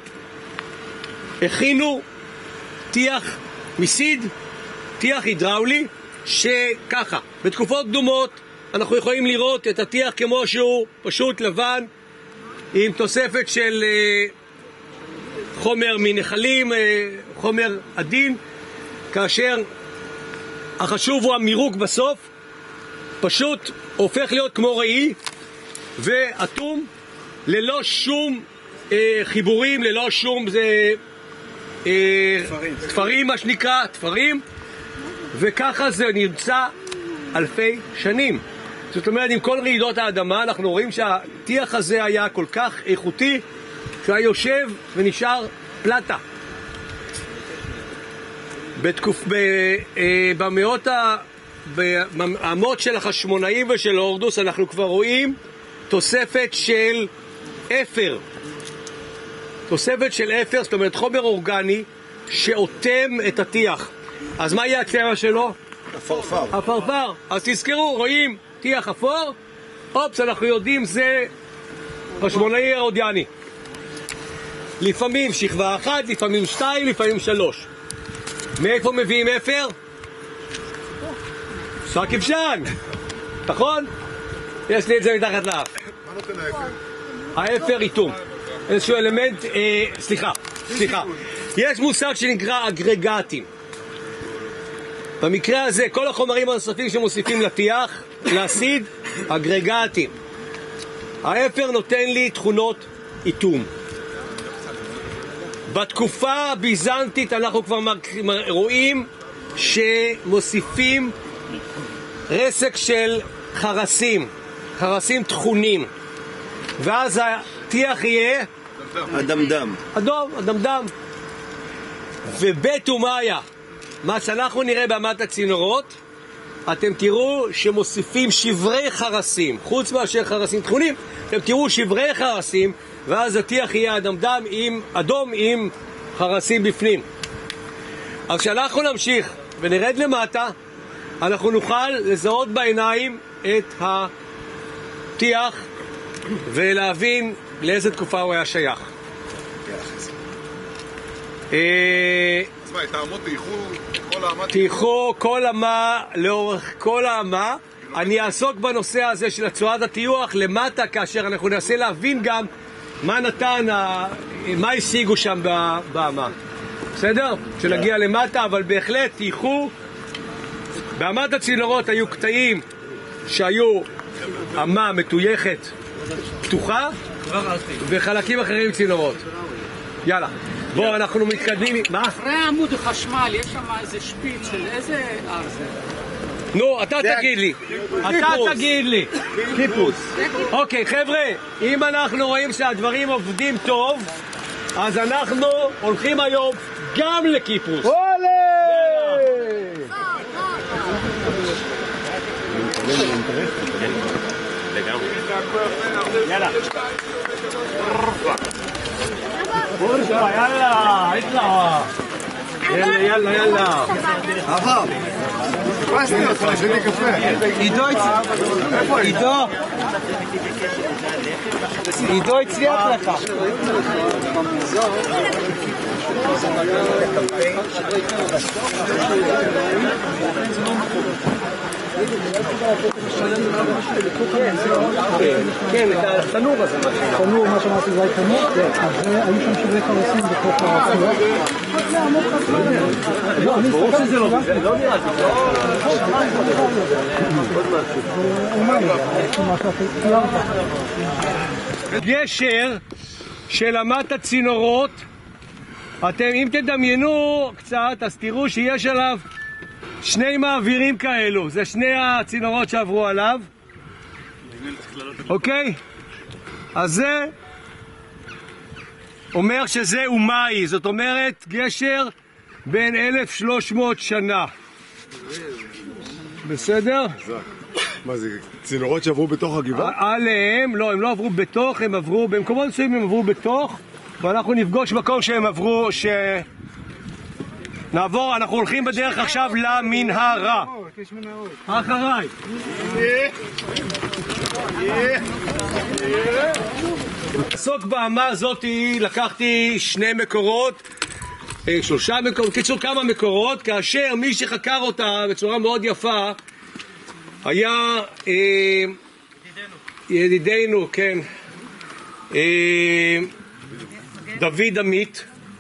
הכינו טיח מסיד, טיח הידראולי, שככה, בתקופות קדומות, אנחנו יכולים לראות את הטיח כמו שהוא, פשוט לבן, עם תוספת של חומר מנחלים, חומר עדין, כאשר החשוב הוא המירוק בסוף, פשוט הופך להיות כמו ראי ואטום, ללא שום חיבורים, ללא שום תפרים, מה שנקרא, תפרים, וככה זה נמצא אלפי שנים. זאת אומרת, עם כל רעידות האדמה אנחנו רואים שהטיח הזה היה כל כך איכותי שהיה יושב ונשאר פלטה. במאות של החשמונאים ושל הורדוס אנחנו כבר רואים תוספת של אפר. תוספת של אפר, זאת אומרת חומר אורגני שאותם את הטיח. אז מה יהיה הצבע שלו? הפרפר. הפרפר. אז תזכרו, רואים טיח אפור, אופס, אנחנו יודעים זה חשמונאי הרודיאני. לפעמים שכבה אחת, לפעמים 2, לפעמים 3. מאיפה מביאים אפר? שק כבשן, נכון? יש לי את זה מתחת לאף. מה נותן האפר? האפר איתום. איזשהו אלמנט, סליחה. יש מושג שנקרא אגרגטים. במקרה הזה, כל החומרים הנוספים שמוסיפים לטיח, לאסיד, אגרגטים. האפר נותן לי תכונות איתום. בתקופה הביזנטית אנחנו כבר רואים שמוסיפים רסק של חרסים תכונים, ואז הטיח יהיה אדמדם. אדמדם. ובית ומאיה, מה שאנחנו נראה באמת הצינורות, אתם תראו שמוסיפים שברי חרסים, חוץ מאשר חרסים תכונים, אתם תראו שברי חרסים, ואז הטיח יהיה אדום עם חרסים בפנים. אז כשאנחנו נמשיך ונרד למטה, אנחנו נוכל לזהות בעיניים את הטיח ולהבין לאיזה תקופה הוא היה שייך. אז מה, את האמות תיחו כל אמה לאורך כל האמה. אני אעסוק בנושא הזה של הצורת הטיוח למטה, כאשר אנחנו ננסה להבין גם מה השיגו שם באמה. בסדר? שנגיע למטה, אבל בהחלט תיחו. באמת הצינורות היו קטעים שהיו אמה מתויכת פתוחה וחלקים אחרים צינורות. יאללה, בואו אנחנו מתקדמים. מה? אחרי עמוד החשמל יש שם איזה שפיץ של איזה הר זה? נו, אתה תגיד לי. קיפוס. אוקיי, חבר'ה, אם אנחנו רואים שהדברים עובדים טוב, אז אנחנו הולכים היום גם לקיפוס. יאללה. יאללה. עבר. חיפשתי אותך, שתי קפה. עידו הצליח לך. כן, את התנור הזה. תנור, מה שאמרתי זה תנור, אז היו שם שברי חרסים בתוך הרצועות. ברור שזה לא נראה לי. גשר של אמת הצינורות, אם תדמיינו קצת, אז תראו שיש עליו שני מעבירים כאלו, זה שני הצינורות שעברו עליו, אוקיי? אז זה אומר שזה אומאי, זאת אומרת גשר בין 1300 שנה. בסדר? מה זה, צינורות שעברו בתוך הגבעה? עליהם, לא, הם לא עברו בתוך, הם עברו, במקומות מסוימים הם עברו בתוך, ואנחנו נפגוש מקום שהם עברו, נעבור, אנחנו הולכים בדרך עכשיו למנהרה. אחריי. עסוק באמה הזאת, לקחתי 2 מקורות, 3 מקורות, קיצור כמה מקורות, כאשר מי שחקר אותה בצורה מאוד יפה היה ידידנו, כן, דוד עמית,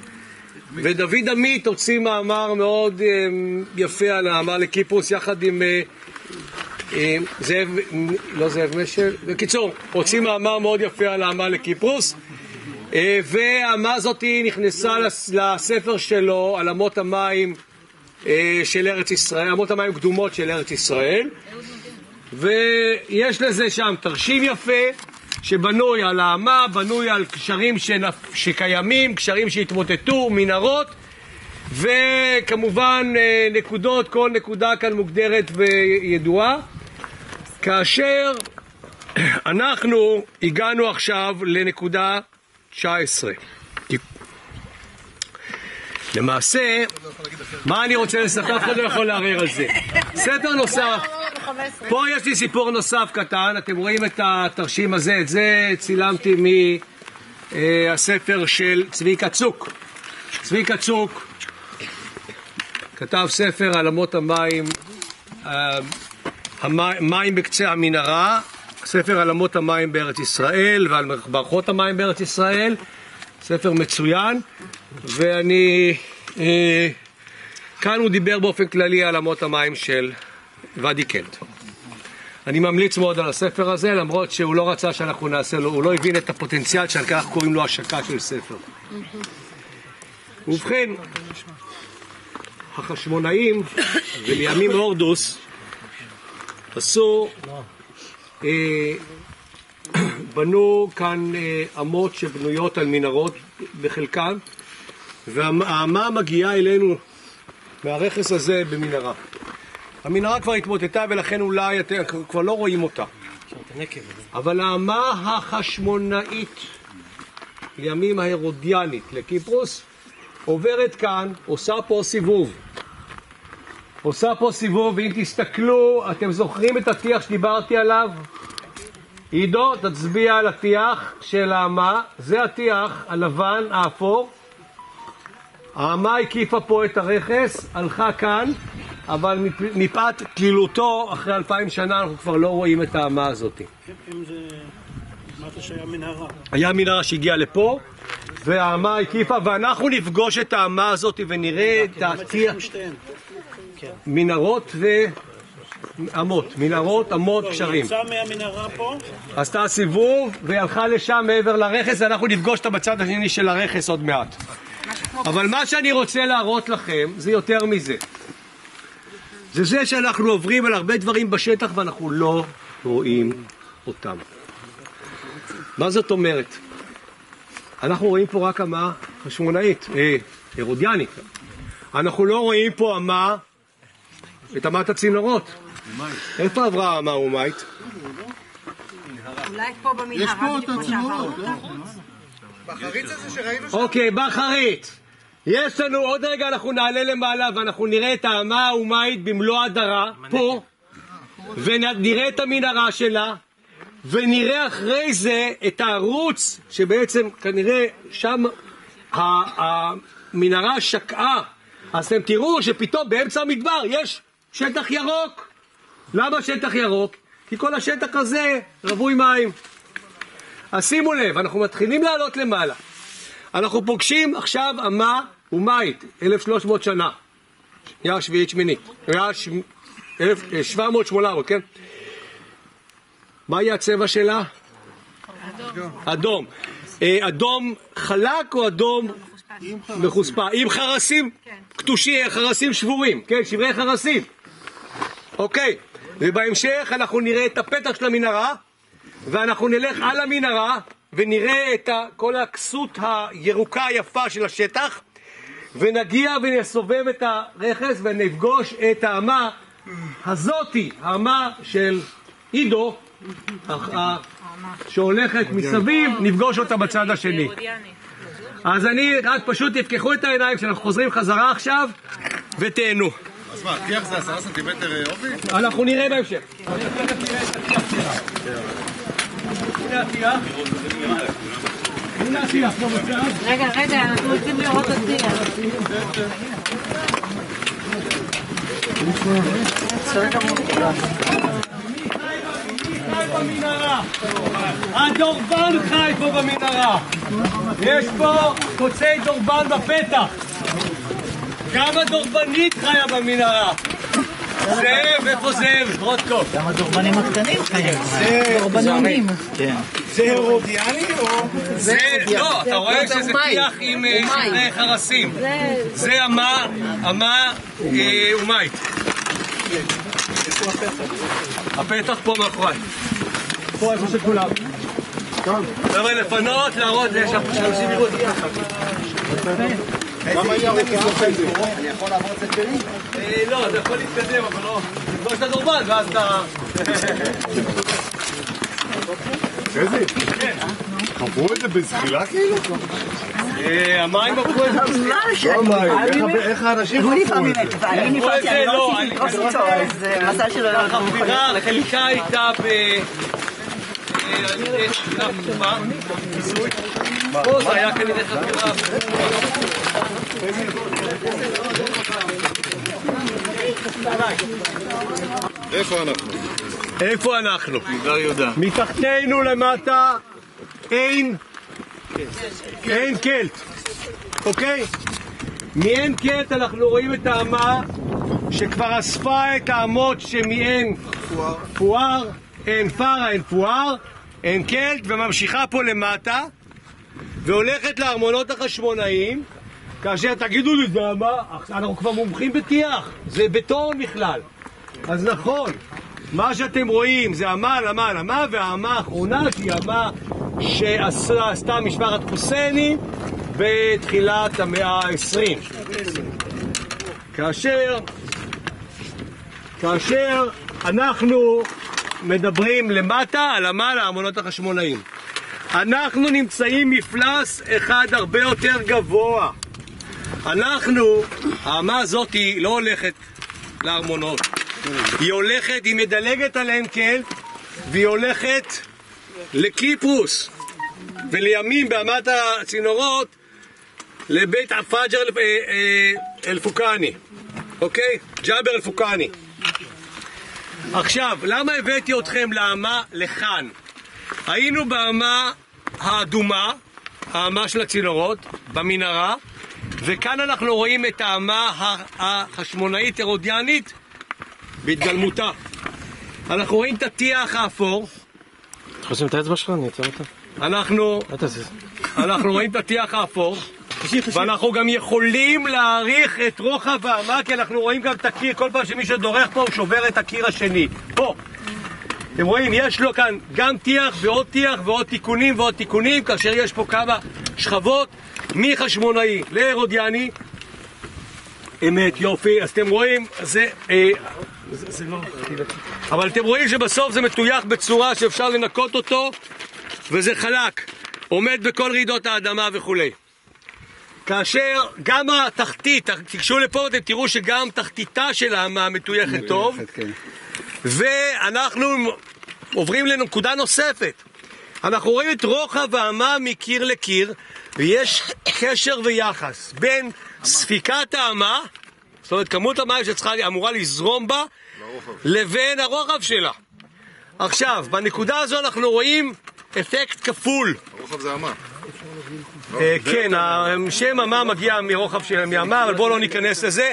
ודוד עמית הוציא מאמר מאוד יפה על האמה לקיפרוס יחד עם זאב משל, בקיצור, הוציא מאמר מאוד יפה על האמה לקיפרוס, והאמה הזאת נכנסה לספר שלו על אמות המים של ארץ ישראל, אמות המים קדומות של ארץ ישראל, ויש לזה שם תרשים יפה שבנוי על האמה, בנוי על קשרים שקיימים, קשרים שהתמוטטו, מנהרות, וכמובן נקודות, כל נקודה כאן מוגדרת וידועה. כאשר אנחנו הגענו עכשיו לנקודה 19. למעשה, מה אני רוצה לספר? אף אחד לא יכול לערער על זה. ספר נוסף, פה יש לי סיפור נוסף קטן, אתם רואים את התרשים הזה, את זה צילמתי מהספר של צביקה צוק. צביקה צוק כתב ספר על אמות המים, המים בקצה המנהרה, ספר על אמות המים בארץ ישראל ועל מערכות המים בארץ ישראל, ספר מצוין, ואני כאן הוא דיבר באופן כללי על אמות המים של ואדי קלט. אני ממליץ מאוד על הספר הזה, למרות שהוא לא רצה שאנחנו נעשה לו, הוא לא הבין את הפוטנציאל שעל כך קוראים לו השקה של ספר. ובכן, החשמונאים ולימים הורדוס עשו, בנו כאן אמות שבנויות על מנהרות בחלקן, והאמה מגיעה אלינו מהרכס הזה במנהרה. המנהרה כבר התמוטטה ולכן אולי אתם כבר לא רואים אותה. אבל האמה החשמונאית, לימים ההרודיאנית לקיפרוס, עוברת כאן, עושה פה סיבוב. עושה פה סיבוב, ואם תסתכלו, אתם זוכרים את הטיח שדיברתי עליו? עידו, תצביע על הטיח של האמה, זה הטיח הלבן, האפור. האמה הקיפה פה את הרכס, הלכה כאן, אבל מפאת כלילותו, אחרי 2000 שנה, אנחנו כבר לא רואים את האמה הזאת. אם זה, אמרת שהיה מנהרה. היה מנהרה שהגיעה לפה, והאמה הקיפה, ואנחנו נפגוש את האמה הזאת ונראה את הטיח. מנהרות ואמות, מנהרות, אמות, קשרים. יצאה מהמנהרה פה. עשתה סיבוב והלכה לשם מעבר לרכס, אנחנו נפגוש אותה בצד השני של הרכס עוד מעט. אבל מה שאני רוצה להראות לכם זה יותר מזה. זה שאנחנו עוברים על הרבה דברים בשטח ואנחנו לא רואים אותם. מה זאת אומרת? אנחנו רואים פה רק אמה חשמונאית, הרודיאנית. אנחנו לא רואים פה אמה, את אמת הצינורות. איפה עברה האמה אומית? אולי פה במנהרה. יש פה את הצינורות, לא? בחריץ הזה שראינו שם. אוקיי, בחריץ. יש לנו, עוד רגע אנחנו נעלה למעלה ואנחנו נראה את האמה האומית במלוא הדרה, פה, ונראה את המנהרה שלה, ונראה אחרי זה את הערוץ שבעצם כנראה שם המנהרה שקעה. אז אתם תראו שפתאום באמצע המדבר יש שטח ירוק. למה שטח ירוק? כי כל השטח הזה רווי מים. אז שימו לב, אנחנו מתחילים לעלות למעלה. אנחנו פוגשים עכשיו אמה אומית, 1300 שנה. היה שביעית שמינית. היה 1700-800, כן? מה יהיה הצבע שלה? אדום. אדום חלק או אדום מחוספה? עם חרסים קטושי, חרסים שבורים, כן? שברי חרסים. אוקיי. ובהמשך אנחנו נראה את הפתח של המנהרה, ואנחנו נלך על המנהרה, ונראה את כל הכסות הירוקה היפה של השטח, ונגיע ונסובב את הרכס, ונפגוש את האמה הזאתי, האמה של עידו, שהולכת מסביב, נפגוש אותה בצד השני. אז אני רק פשוט תפקחו את העיניים כשאנחנו חוזרים חזרה עכשיו, ותהנו. אז מה, הטיח זה 10 סנטימטר עובי? אנחנו נראה בהמשך. הנה הטיח. הנה הטיח פה בצד. רגע, אנחנו רוצים לראות את הטיח. הדורבן חי פה במנהרה. יש פה קוצי דורבן בפתח. גם הדורבנית חיה במנהרה. זאב, איפה זאב? רוטקו. גם הדורבנים הקטנים חיים. דורבנונים. זה הרודיאני או... זה, לא, אתה רואה שזה טיח עם שני חרסים. זה אמה אומית. הפתח פה מאחורי. פה איפה של כולם. חבר'ה, לפנות, להראות, שאנשים יראו את זה. כמה ירוק יזוכה את זה? אני יכול לעבור את זה שלי? לא, אתה יכול להתקדם, אבל לא. לא שאתה דורבן, ואז אתה... איזה? חפרו את זה בזחילה כאילו? המים עברו את זה בזחילה. איך האנשים חפרו את זה? אני נפרדתי, אני לא עשיתי לתרוס איתו, אז מזל שלא לא החפירה, חלקה הייתה ב... פה זה היה כנראה חפירה. איפה אנחנו? מתחתנו למטה אין קלט, אוקיי? מעין קלט אנחנו רואים את האמה שכבר אספה את האמות שמעין פואר, אין פרה, אין פואר, אין קלט, וממשיכה פה למטה והולכת לארמונות החשמונאיים. כאשר תגידו לי, זה אמה, אנחנו כבר מומחים בטיח, זה בטון בכלל. אז נכון, מה שאתם רואים זה אמה, והאמה האחרונה שהיא אמה שעשתה משפחת חוסייני בתחילת המאה ה-20. כאשר אנחנו מדברים למטה על אמה לארמונות החשמונאיים, אנחנו נמצאים מפלס אחד הרבה יותר גבוה. האמה הזאת היא לא הולכת לארמונות, היא מדלגת על אנקל, והיא הולכת לקיפרוס, ולימים באמת הצינורות לבית פג'ר אל-פוקני, אוקיי? ג'אבר אל-פוקני. עכשיו, למה הבאתי אתכם לאמה לכאן? היינו באמה האדומה, האמה של הצינורות, במנהרה, וכאן אנחנו רואים את האמה החשמונאית הרודיאנית בהתגלמותה. אנחנו רואים את הטיח האפור. אתה חושב את האצבע שלך? אני אצא אותה. אנחנו רואים את הטיח האפור, ואנחנו גם יכולים להעריך את רוחב האמה, כי אנחנו רואים גם את הקיר. כל פעם שמי שדורך פה הוא שובר את הקיר השני. פה אתם רואים, יש לו כאן גם טיח ועוד טיח ועוד תיקונים ועוד תיקונים, כאשר יש פה כמה שכבות מחשמונאי להרודיאני. אמת, יופי. אז אתם רואים, זה לא... אבל אתם רואים שבסוף זה מטויח בצורה שאפשר לנקות אותו, וזה חלק, עומד בכל רעידות האדמה וכו'. כאשר גם התחתית, תקשו לפה ואתם תראו שגם תחתיתה של האמה מטויחת טוב. ואנחנו עוברים לנקודה נוספת. אנחנו רואים את רוחב האמה מקיר לקיר, ויש קשר ויחס בין ספיקת האמה, זאת אומרת כמות המים שאמורה לזרום בה, לבין הרוחב שלה. עכשיו, בנקודה הזו אנחנו רואים אפקט כפול. הרוחב זה אמה. כן, שם אמה מגיע מרוחב של מאמה, אבל בואו לא ניכנס לזה.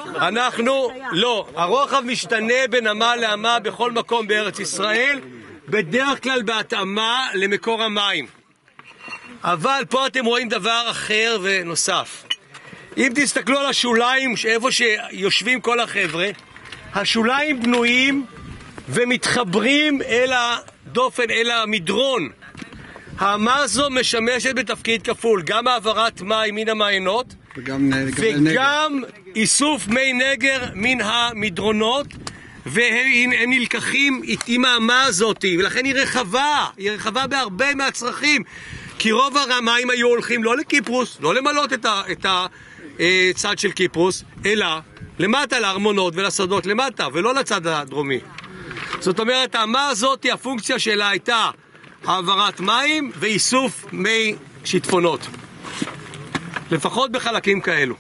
הרוחב משתנה בין אמה לאמה בכל מקום בארץ ישראל, בדרך כלל בהתאמה למקור המים. אבל פה אתם רואים דבר אחר ונוסף. אם תסתכלו על השוליים, איפה שיושבים כל החבר'ה, השוליים בנויים ומתחברים אל הדופן, אל המדרון. האמה הזו משמשת בתפקיד כפול, גם העברת מים מן המעיינות וגם איסוף מי נגר מן המדרונות, והם נלקחים עם האמה הזאת, ולכן היא רחבה בהרבה מהצרכים, כי רוב המים היו הולכים לא לקיפרוס, לא למלות את הצד של קיפרוס, אלא למטה לארמונות ולשדות למטה, ולא לצד הדרומי. זאת אומרת, האמה הזאת, הפונקציה שלה הייתה העברת מים ואיסוף מי שיטפונות, לפחות בחלקים כאלו.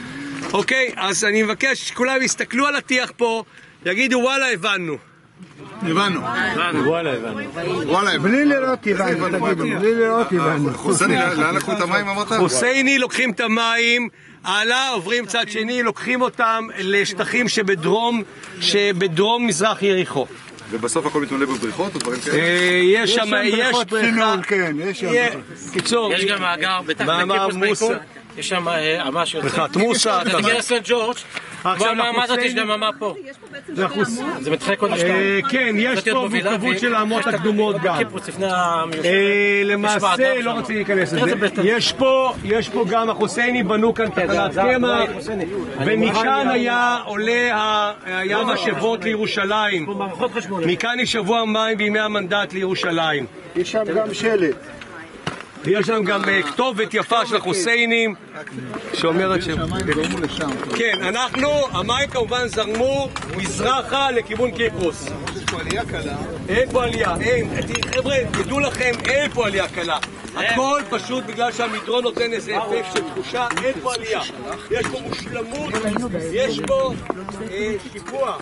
אוקיי, אז אני מבקש שכולם יסתכלו על הטיח פה, יגידו וואלה הבנו. הבנו. וואלה, בלי לראות הבנו, תגידו, בלי לראות הבנו. חוסייני, לאן לקחו את המים אמרת? חוסייני לוקחים את המים, הלאה עוברים צד שני, לוקחים אותם לשטחים שבדרום מזרח יריחו. ובסוף הכל מתמלא בבריכות או דברים כאלה? יש שם, יש בריכה. כן, יש שם. קיצור, יש גם מאגר, בטח בקיפוס בייקון, יש שם אמה שיוצא. בריכת מוסה. אתה תגיע לסנט ג'ורג', כמו המאמה הזאת יש גם אמה פה. זה מתחלק עוד לשתיים. כן, יש פה מורכבות של האמות הקדומות גם. בקיפוס לפני המיושבת. למעשה, לא רציתי להיכנס לזה. יש פה גם החוסייני בנו כאן תחנת קמח, ומכאן היה משאבות לירושלים. מכאן ישבו המים בימי המנדט לירושלים. יש שם גם שלט. יש שם גם כתובת יפה של החוסיינים שאומרת ש... כן, המים כמובן זרמו מזרחה לכיוון קיפרוס. יש פה עלייה קלה. אין פה עלייה, אין. חבר'ה, תדעו לכם, אין פה עלייה קלה. הכל פשוט בגלל שהמדרון נותן איזה אפקט של תחושה, אין פה עלייה. יש פה מושלמות, יש פה שיפוע.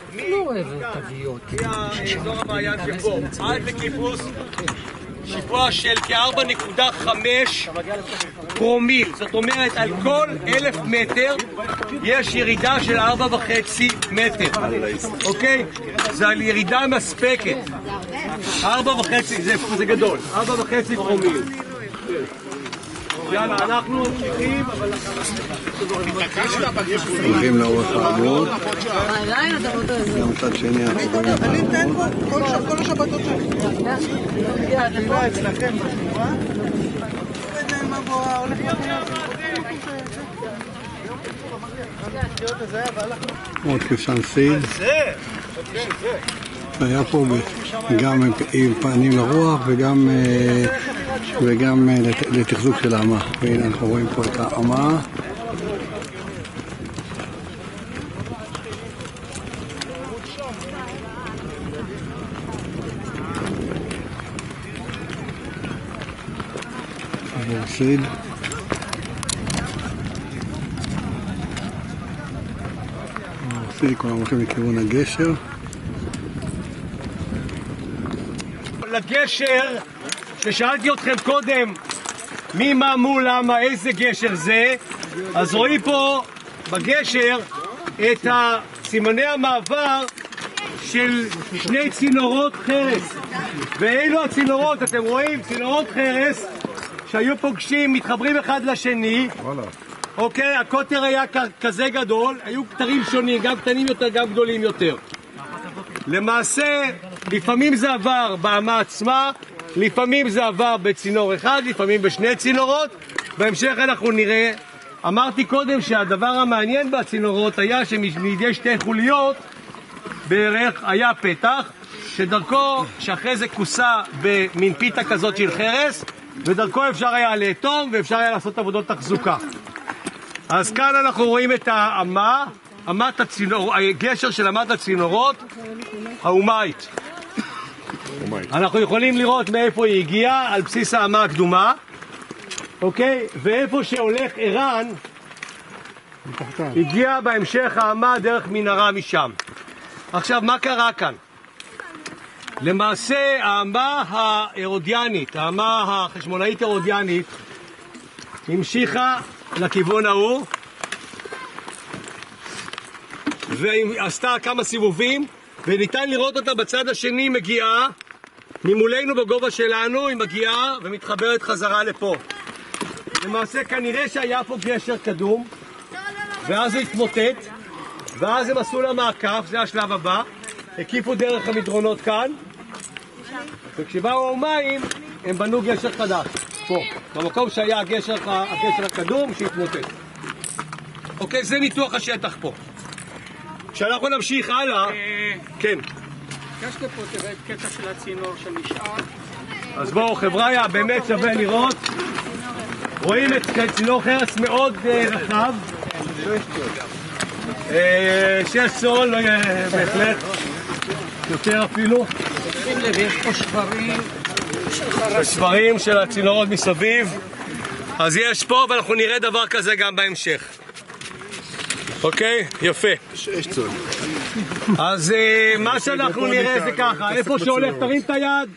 מאזור המעיין שפה עד לקיפרוס. שיפוע של כ-4.5 פרומיל, זאת אומרת על כל 1,000 מטר יש ירידה של 4.5 מטר, אוקיי? זה על ירידה מספקת, 4.5, זה גדול, 4.5 פרומיל. יאללה, אנחנו ממשיכים, אבל... הולכים לאורך העמוד. גם מצד שני אנחנו רואים את העמוד. כל השבתות שלי. התפילה אצלכם בשורה. עוד כבשן סיד. היה פה גם עם פנים לרוח וגם לתחזוק של האמה. והנה אנחנו רואים פה את האמה. סיד. כולם הולכים לכיוון הגשר. לגשר ששאלתי אתכם קודם מי, מה, מול, למה, איזה גשר זה, אז רואים פה בגשר את סימני המעבר של שני צינורות חרס, ואלו הצינורות, אתם רואים, צינורות חרס שהיו פוגשים, מתחברים אחד לשני. אוקיי, הקוטר היה כזה גדול, היו כתרים שונים, גם קטנים יותר, גם גדולים יותר. למעשה, לפעמים זה עבר באמה עצמה, לפעמים זה עבר בצינור אחד, לפעמים בשני צינורות. בהמשך אנחנו נראה. אמרתי קודם שהדבר המעניין בצינורות היה שמדי שתי חוליות בערך היה פתח, שדרכו, שאחרי זה כוסה במין פיתה כזאת של חרס, ודרכו אפשר היה לאטום ואפשר היה לעשות עבודות תחזוקה. אז כאן אנחנו רואים את האמה, הגשר של אמת הצינורות, האומית. אנחנו יכולים לראות מאיפה היא הגיעה, על בסיס האמה הקדומה, אוקיי? ואיפה שהולך ערן, הגיע בהמשך האמה דרך מנהרה משם. עכשיו, מה קרה כאן? למעשה, האמה ההרודיאנית, האמה החשמונאית הרודיאנית, המשיכה לכיוון ההוא, ועשתה כמה סיבובים, וניתן לראות אותה בצד השני מגיעה, ממולנו בגובה שלנו, היא מגיעה ומתחברת חזרה לפה. למעשה כנראה שהיה פה גשר קדום, ואז זה התמוטט, ואז הם עשו לה מעקף, זה השלב הבא, הקיפו דרך המדרונות כאן, וכשבאו המים הם בנו גשר חדש, פה, במקום שהיה הגשר הקדום שהתמוטט. אוקיי, זה ניתוח השטח פה. כשאנחנו נמשיך הלאה, כן. יש לי פה, תראה את קטע של הצינור שנשאר. אז בואו חבריה, באמת שווה לראות. רואים את צינור חרס מאוד רחב. 6 צול, לא יהיה בהחלט. יותר אפילו. שים לב, יש פה שברים של הצינורות מסביב. אז יש פה, ואנחנו נראה דבר כזה גם בהמשך. אוקיי? יפה. אז מה שאנחנו נראה זה ככה, איפה שהולך, תרים את היד.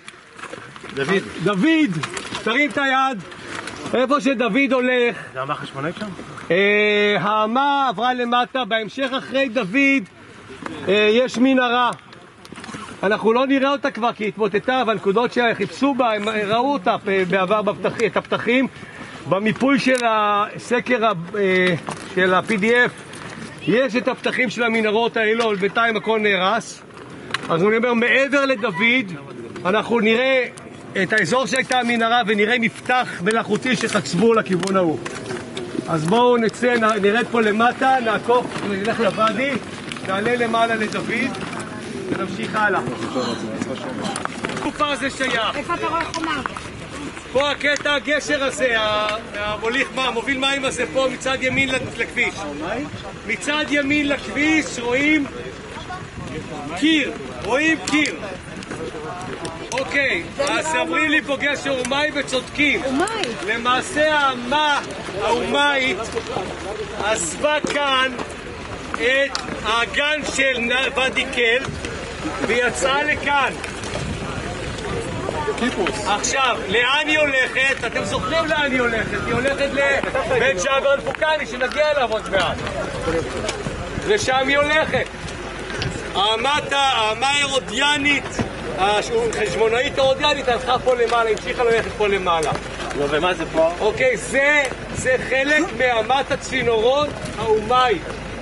דוד, תרים את היד. איפה שדוד הולך. זה האמה חשמונאית שם? האמה עברה למטה, בהמשך אחרי דוד יש מנהרה. אנחנו לא נראה אותה כבר כי התמוטטה, והנקודות שחיפשו בה, הם ראו אותה בעבר את הפתחים. במיפוי של הסקר של ה-PDF יש את הפתחים של המנהרות האלו, אבל בינתיים הכל נהרס. אז אני אומר, מעבר לדוד אנחנו נראה את האזור שהייתה המנהרה ונראה מפתח מלאכותי שחצבו לכיוון ההוא. אז בואו נצא, נרד פה למטה, נעקוף, נלך לוואדי, נעלה למעלה לדוד ונמשיך הלאה. איפה זה שייך? איפה אתה רואה חומה? פה הקטע הגשר הזה, המוביל מים הזה, פה מצד ימין לכביש. מצד ימין לכביש רואים קיר, רואים קיר. אוקיי, אז סברי לי פה גשר אומי וצודקים. למעשה האמה האומית עזבה כאן את האגן של ואדי קל ויצאה לכאן. עכשיו, לאן היא הולכת? אתם זוכרים לאן היא הולכת? היא הולכת לבית ג'אבר אל-פוקאני שנגיע אליו עוד מעט. ושם היא הולכת. האמה ההרודיאנית, החשמונאית ההרודיאנית הלכה פה למעלה, המשיכה ללכת פה למעלה. ומה זה פה? אוקיי, זה חלק מאמת הצינורות האומית.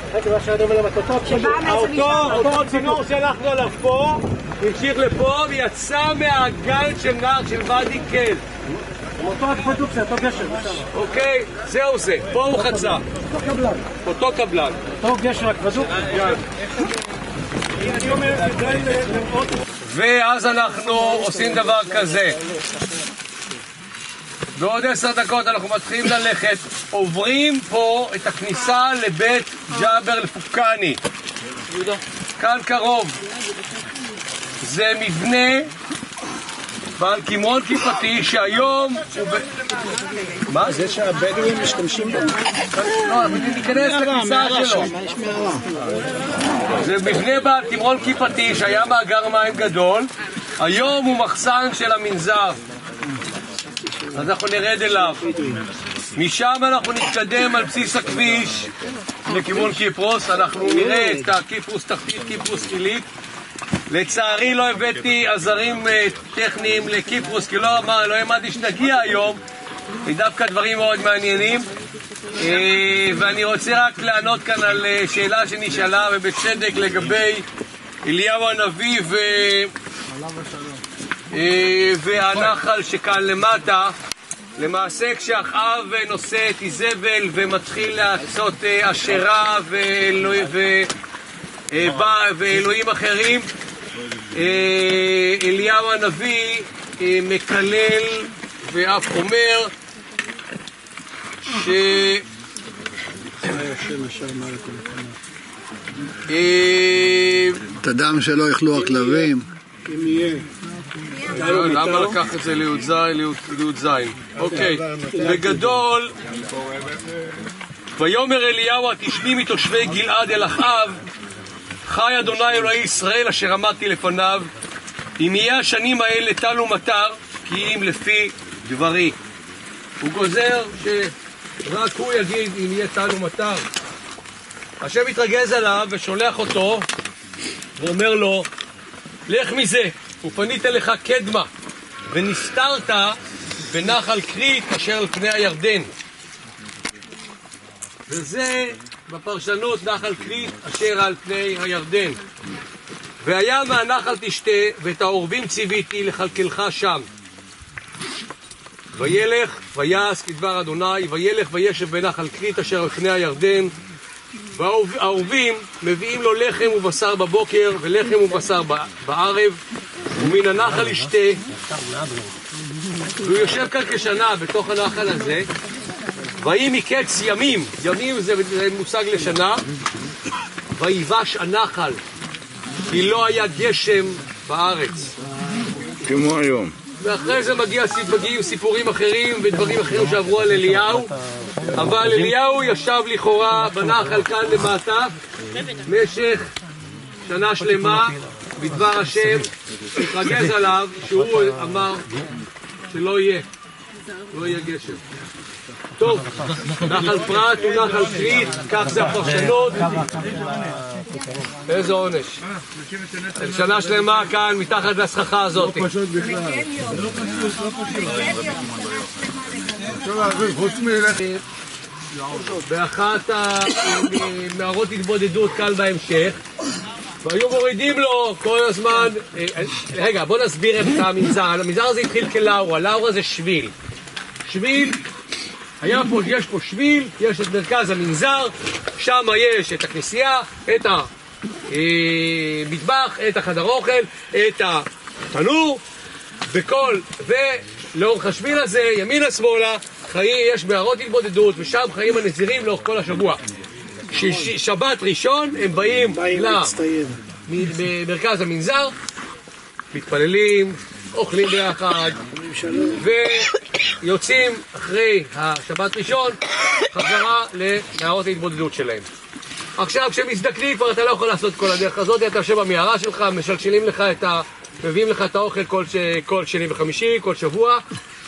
אותו צינור שהלכנו עליו פה, המשיך לפה ויצא מהאגן של נהר של ואדי קל. אותו אקוודוק, זה אותו גשר. אוקיי, זהו זה, פה הוא חצה. אותו קבלן. אותו גשר אקוודוק. ואז אנחנו עושים דבר כזה. בעוד 10 דקות אנחנו מתחילים ללכת, עוברים פה את הכניסה לבית ג'אבר אל-פוקאני. כאן קרוב. זה מבנה בעל קמרון כיפתי שהיום הוא מה? זה שהבדואים משתמשים בו? לא, אנחנו ניכנס לכניסה שלו. זה מבנה בעל קמרון כיפתי שהיה מאגר מים גדול, היום הוא מחסן של המנזר. אז אנחנו נרד אליו. משם אנחנו נתקדם על בסיס הכביש לכיוון קיפרוס. אנחנו נראה את הקיפרוס תחתית, קיפרוס עילית. לצערי לא הבאתי עזרים טכניים לקיפרוס כי לא האמנתי שנגיע היום. דווקא דברים מאוד מעניינים. ואני רוצה רק לענות כאן על שאלה שנשאלה ובצדק לגבי אליהו הנביא והנחל שכאן למטה. למעשה כשאחאב נושא את איזבל ומתחיל לעשות אשרה ואלוהים אחרים, אליהו הנביא מקלל ואף אומר את הדם שלא יאכלו הכלבים. למה לקח את זה לי"ז? אוקיי, בגדול ויאמר אליהו התשני מתושבי גלעד אל אחאב, חי אדוני אלוהי ישראל אשר עמדתי לפניו, אם יהיה השנים האלה טל ומטר כי אם לפי דברי. הוא גוזר שרק הוא יגיד אם יהיה טל ומטר. השם מתרגז עליו ושולח אותו ואומר לו לך מזה ופנית לך קדמה ונסתרת בנחל קרית אשר על פני הירדן. וזה בפרשנות נחל קרית אשר על פני הירדן. והיה מהנחל תשתה ואת העורבים ציוויתי לכלכלך שם. וילך ויעש כדבר אדוני וילך וישב בנחל קרית אשר על פני הירדן. והעורבים מביאים לו לחם ובשר בבוקר ולחם ובשר בערב ומן הנחל ישתה. והוא יושב כאן כשנה בתוך הנחל הזה. ויהי מקץ ימים, ימים זה מושג לשנה, ויבש הנחל כי לא היה גשם בארץ. כמו היום. ואחרי זה מגיעים סיפורים אחרים ודברים אחרים שעברו על אליהו, אבל אליהו ישב לכאורה בנחל כאן למטה במשך שנה שלמה בדבר השם, התרגז עליו שהוא אמר שלא יהיה גשם. טוב, נחל פרת הוא נחל כרית, כך זה הפרשנות. איזה עונש. שנה שלמה כאן מתחת לסככה הזאת. באחת המערות התבודדות כאן בהמשך, והיו מורידים לו כל הזמן. רגע, בוא נסביר את המנזר. המנזר הזה התחיל כלאורה, לאורה זה שביל. יש פה שביל, יש את מרכז המנזר, שם יש את הכנסייה, את המטבח, את החדר אוכל, את התנור, ולאורך השביל הזה, ימינה שמאלה, יש מערות התבודדות, ושם חיים הנזירים לאורך כל השבוע. שבת ראשון הם באים למרכז המנזר, מתפללים, אוכלים ביחד, ויוצאים אחרי השבת ראשון חזרה למערות ההתבודדות שלהם. עכשיו כשמזדקנים כבר אתה לא יכול לעשות כל הדרך הזאת, אתה יושב במערה שלך, משלשלים לך מביאים לך את האוכל כל שני וחמישי, כל שבוע,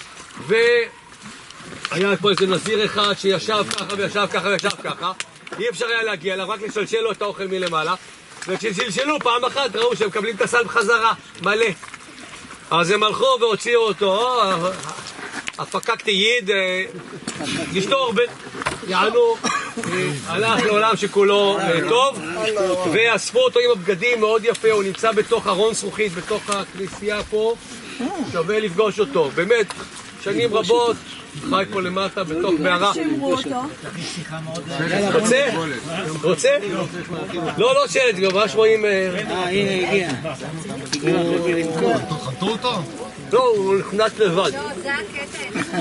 והיה פה איזה נזיר אחד שישב ככה וישב ככה וישב ככה, אי אפשר היה להגיע לה, רק לשלשל לו את האוכל מלמעלה, וכששלשלו פעם אחת ראו שהם מקבלים את הסל בחזרה, מלא. אז הם הלכו והוציאו אותו, הפקק תייד, גשתור יענו, הלך לעולם שכולו טוב, ואספו אותו עם הבגדים מאוד יפה, הוא נמצא בתוך ארון זכוכית, בתוך הכנסייה פה, שווה לפגוש אותו, באמת, שנים רבות, חי פה למטה בתוך מערה. רוצה? לא שלט, גם ממש רואים... הנה הגיע. חתו אותו? לא, הוא נכנס לבד. לא, זה הקטע.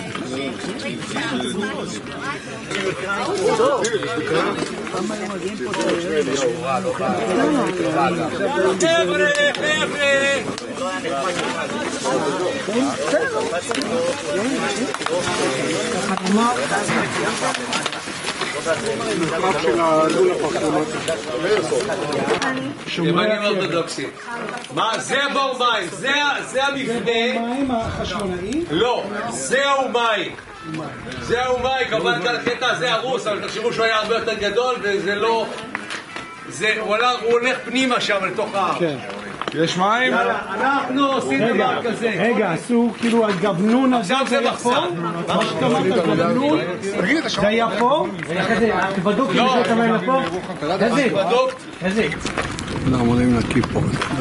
ימנים אורתודוקסים. מה? זה בור מים, זה המבנה. מים החשמונאי? לא, זהו מים. זהו מים, כמובן כאן הקטע הזה הרוס, אבל תחשבו שהוא היה הרבה יותר גדול וזה לא... הוא הולך פנימה שם לתוך ה... כן. יש מים? אנחנו עושים דבר כזה. רגע, עשו כאילו הגבנון הזה, זה היה פה? מה שאתה הגבנון, זה היה פה? בדוק אם זה תמיד לפה? איזה? אנחנו עולים לקיפרוס.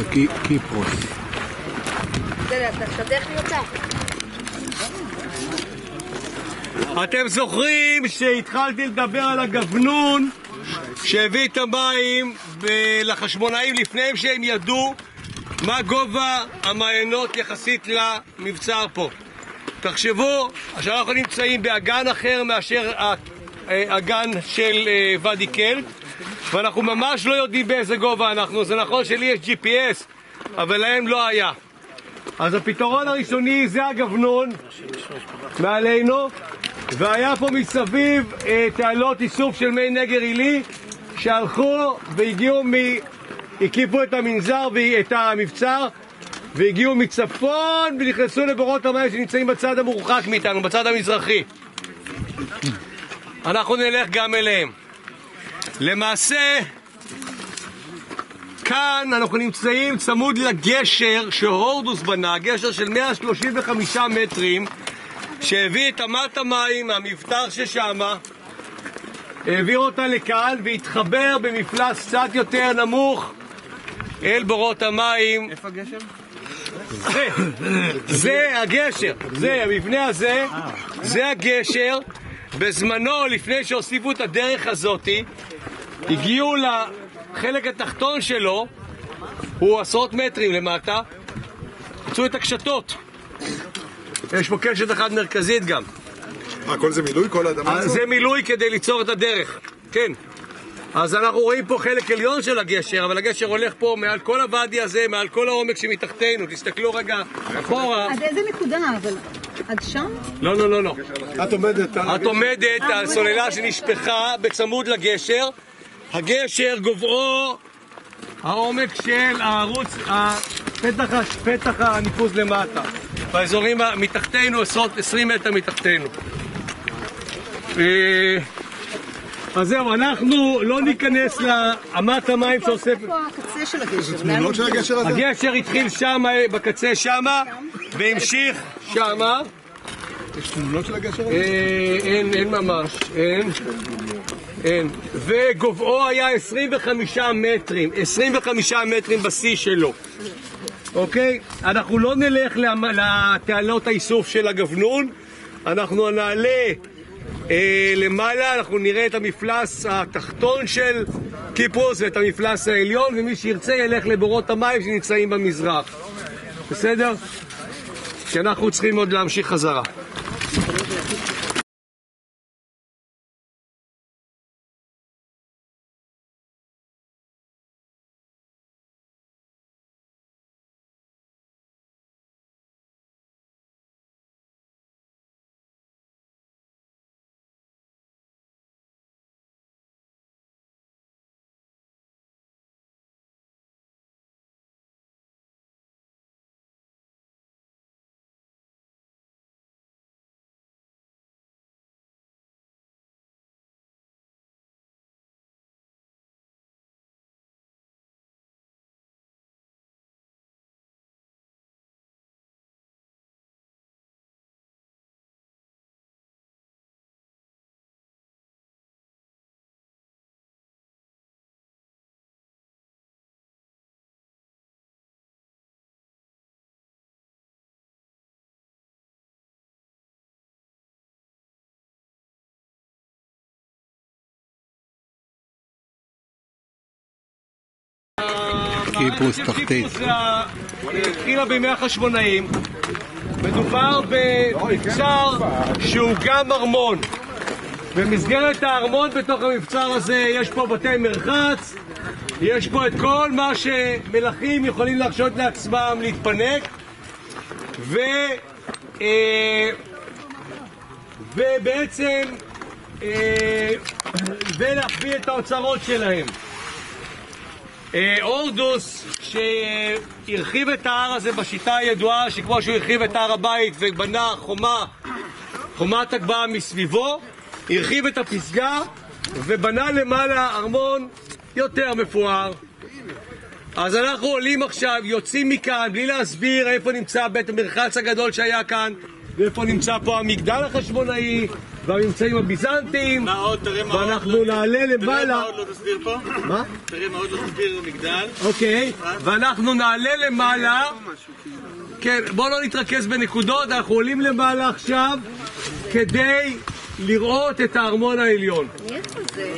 אתה שדך לי אותה. אתם זוכרים שהתחלתי לדבר על הגבנון שהביא את המים לחשמונאים לפניהם שהם ידעו מה גובה המעיינות יחסית למבצר פה. תחשבו שאנחנו נמצאים באגן אחר מאשר האגן של ואדי קלט, ואנחנו ממש לא יודעים באיזה גובה אנחנו. זה נכון שלי יש GPS, אבל להם לא היה. אז הפתרון הראשוני זה הגבנון מעלינו, והיה פה מסביב תעלות איסוף של מי נגר עילי שהלכו והגיעו הקיפו את המנזר ואת המבצר והגיעו מצפון ונכנסו לבורות המים שנמצאים בצד המורחק מאיתנו, בצד המזרחי. אנחנו נלך גם אליהם. למעשה כאן אנחנו נמצאים צמוד לגשר שהורדוס בנה, גשר של 135 מטרים שהביא את אמת המים מהמבטר ששמה, העביר אותה לכאן והתחבר במפלס קצת יותר נמוך אל בורות המים. איפה הגשר? זה הגשר, זה המבנה הזה, זה הגשר. בזמנו, לפני שהוסיפו את הדרך הזאת, הגיעו לחלק התחתון שלו, הוא עשרות מטרים למטה, מצאו את הקשתות. יש פה קשת אחת מרכזית גם. כל זה מילוי? כל האדמה הזאת? זה מילוי כדי ליצור את הדרך, כן. אז אנחנו רואים פה חלק עליון של הגשר, אבל הגשר הולך פה מעל כל הוואדי הזה, מעל כל העומק שמתחתנו. תסתכלו רגע אחורה. עד איזה נקודה? אבל עד שם? לא, לא, לא, לא. את עומדת את עומדת על סוללה שנשפכה בצמוד לגשר. הגשר גובהו העומק של הערוץ, פתח הניקוז למטה. באזורים מתחתנו, 20 מטר מתחתנו. אז זהו, אנחנו לא ניכנס לאמת המים שאוסף... איפה הקצה של הגשר? תמונות של הגשר הזה? הגשר התחיל שם, בקצה שמה, והמשיך שמה. יש תמונות של הגשר הזה? אין ממש, אין. וגובהו היה 25 מטרים, 25 מטרים בשיא שלו. אוקיי? אנחנו לא נלך לתעלות האיסוף של הגבנון, אנחנו נעלה למעלה, אנחנו נראה את המפלס התחתון של קיפרוס ואת המפלס העליון, ומי שירצה ילך לבורות המים שנמצאים במזרח. בסדר? כי אנחנו צריכים עוד להמשיך חזרה. קיפרוס תחתית. התחילה בימי החשמונאים. מדובר במבצר שהוא גם ארמון. במסגרת הארמון בתוך המבצר הזה יש פה בתי מרחץ, יש פה את כל מה שמלכים יכולים להרשות לעצמם להתפנק, ובעצם ולהחביא את האוצרות שלהם. אורדוס שהרחיב את ההר הזה בשיטה הידועה שכמו שהוא הרחיב את הר הבית ובנה חומת הגבעה מסביבו, הרחיב את הפסגה ובנה למעלה ארמון יותר מפואר. אז אנחנו עולים עכשיו, יוצאים מכאן בלי להסביר איפה נמצא בית המרחץ הגדול שהיה כאן ואיפה נמצא פה המגדל החשמונאי והממצאים הביזנטיים, ואנחנו נעלה למעלה. תראה מה עוד לא תסביר פה. מה? תראה מה עוד לא תסביר מגדל. אוקיי, ואנחנו נעלה למעלה. כן, בואו לא נתרכז בנקודות, אנחנו עולים למעלה עכשיו כדי לראות את הארמון העליון. איפה זה?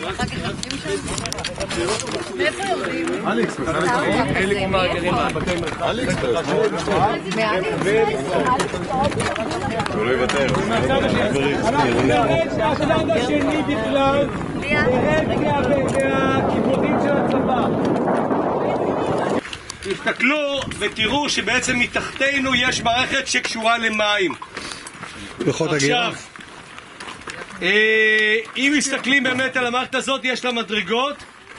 מאיפה יורדים? אלכס, אלכס מארגרים בתי מרחץ. אלכס, הוא לא יוותר. אנחנו נרד מהצד השני בכלל, נרד מהכיוונים של הצבא. תסתכלו ותראו שבעצם מתחתנו יש מערכת שקשורה למים. עכשיו, אם מסתכלים באמת על המערכת הזאת, יש לה מדרגות,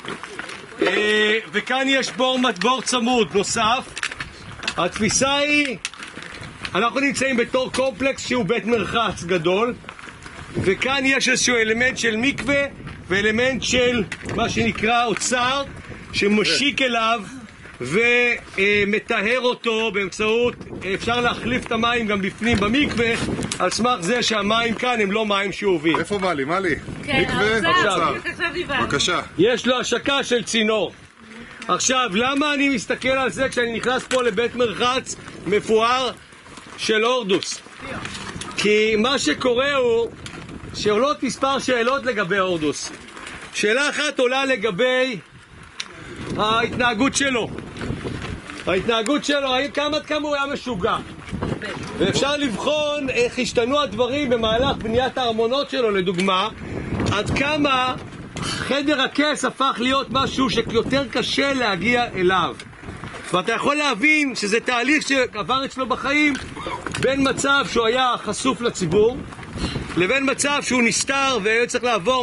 וכאן יש בור צמוד נוסף. התפיסה היא, אנחנו נמצאים בתור קומפלקס שהוא בית מרחץ גדול, וכאן יש איזשהו אלמנט של מקווה ואלמנט של מה שנקרא אוצר שמשיק אליו ומטהר אותו באמצעות, אפשר להחליף את המים גם בפנים במקווה על סמך זה שהמים כאן הם לא מים שאובים. איפה מלי? מלי? כן, מקווה? בבקשה. יש לו השקה של צינור. עכשיו, למה אני מסתכל על זה כשאני נכנס פה לבית מרחץ מפואר של אורדוס? כי מה שקורה הוא שעולות מספר שאלות לגבי אורדוס. שאלה אחת עולה לגבי ההתנהגות שלו. ההתנהגות שלו, כמה הוא היה משוגע. ואפשר לבחון איך השתנו הדברים במהלך בניית הארמונות שלו, לדוגמה, עד כמה חדר הכס הפך להיות משהו שיותר קשה להגיע אליו. ואתה יכול להבין שזה תהליך שעבר אצלו בחיים בין מצב שהוא היה חשוף לציבור לבין מצב שהוא נסתר והיה צריך לעבור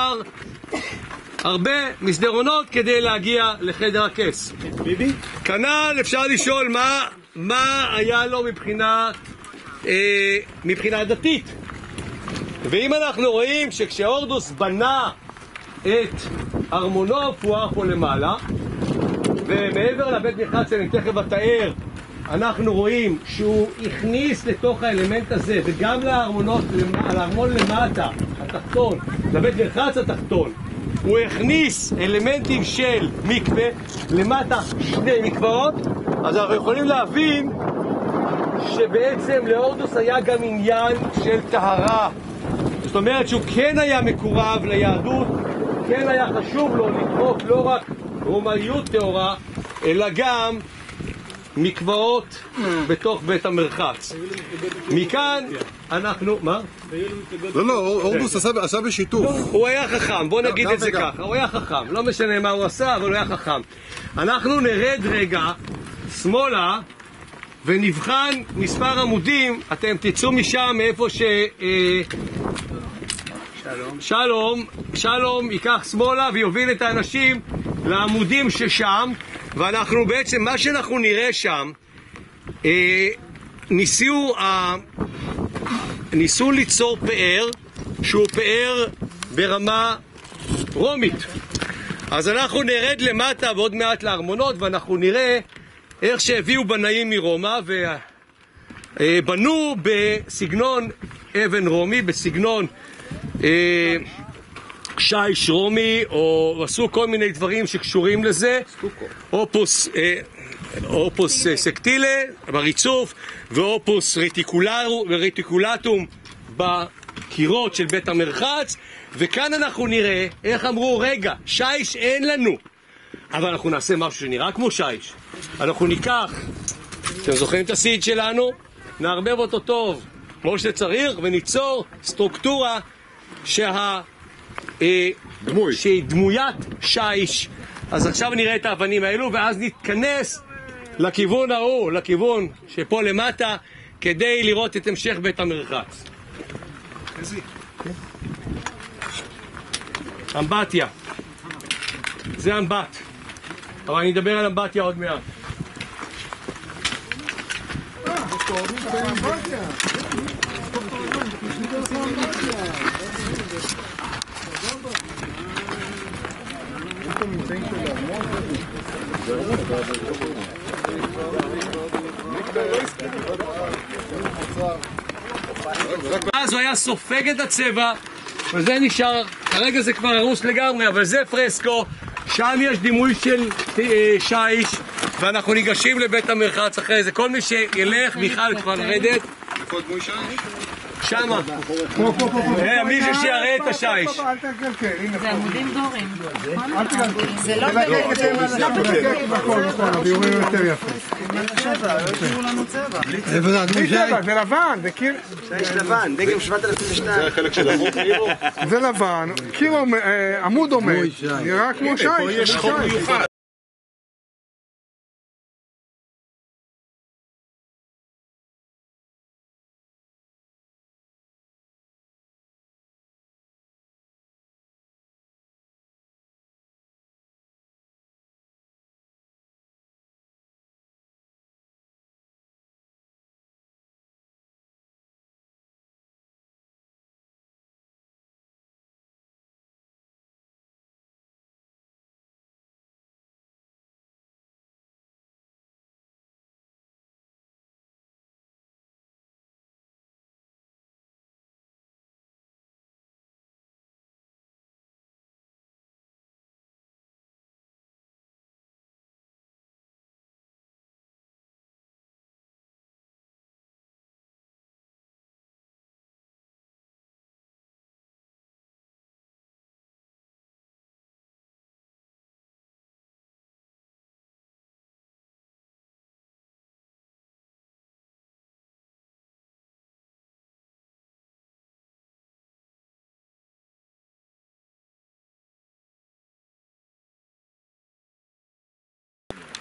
הרבה מסדרונות כדי להגיע לחדר הכס. כנ"ל אפשר לשאול מה היה לו מבחינה דתית. ואם אנחנו רואים שכשהורדוס בנה את ארמונו פואר פה למעלה, ומעבר לבית מרחץ שאני תכף אתאר, אנחנו רואים שהוא הכניס לתוך האלמנט הזה, וגם לארמון למטה, התחתון, לבית מרחץ התחתון, הוא הכניס אלמנטים של מקווה, למטה שני מקוואות. אז אנחנו יכולים להבין שבעצם להורדוס היה גם עניין של טהרה. זאת אומרת שהוא כן היה מקורב ליהדות, כן היה חשוב לו לדחוף לא רק רומאיות טהורה, אלא גם מקוואות בתוך בית המרחץ. מכאן אנחנו... מה? לא, הורדוס עשה בשיתוף. הוא היה חכם, בוא נגיד את זה ככה. הוא היה חכם, לא משנה מה הוא עשה, אבל הוא היה חכם. אנחנו נרד רגע שמאלה ונבחן מספר עמודים. אתם תצאו משם מאיפה שלום ייקח שמאלה ויוביל את האנשים לעמודים ששם, ואנחנו בעצם, מה שאנחנו נראה שם, ניסו ליצור פאר שהוא פאר ברמה רומית. אז אנחנו נרד למטה ועוד מעט לארמונות, ואנחנו נראה איך שהביאו בנאים מרומא ובנו בסגנון אבן רומי, בסגנון שיש רומי, או עשו כל מיני דברים שקשורים לזה, אופוס סקטילה בריצוף, ואופוס רטיקולטום בקירות של בית המרחץ. וכאן אנחנו נראה איך אמרו, רגע, שיש אין לנו, אבל אנחנו נעשה משהו שנראה כמו שיש. אנחנו ניקח, אתם זוכרים את הסיד שלנו? נערבב אותו טוב כמו שצריך וניצור סטרוקטורה שהיא דמוית שיש. אז עכשיו נראה את האבנים האלו, ואז נתכנס לכיוון ההוא, לכיוון שפה למטה, כדי לראות את המשך בית המרחץ. אמבטיה, זה אמבט, אבל אני אדבר על אמבטיה עוד מעט. אז הוא היה סופג את הצבע וזה נשאר, כרגע זה כבר הרוס לגמרי, אבל זה פרסקו, שם יש דימוי של שיש, ואנחנו ניגשים לבית המרחץ אחרי זה. כל מי שילך, מיכל כבר לרדת. איפה דמוי שיש? שמה. מישהו שיראה את השיש. זה עמודים דורים. זה לא הביאורים יותר יפה. זה לבן, זה קיר... שיש לבן, דגם 7002. זה החלק של עמוד כאילו? זה לבן, עמוד עומד, נראה כמו שיש. פה יש חוק מיוחד.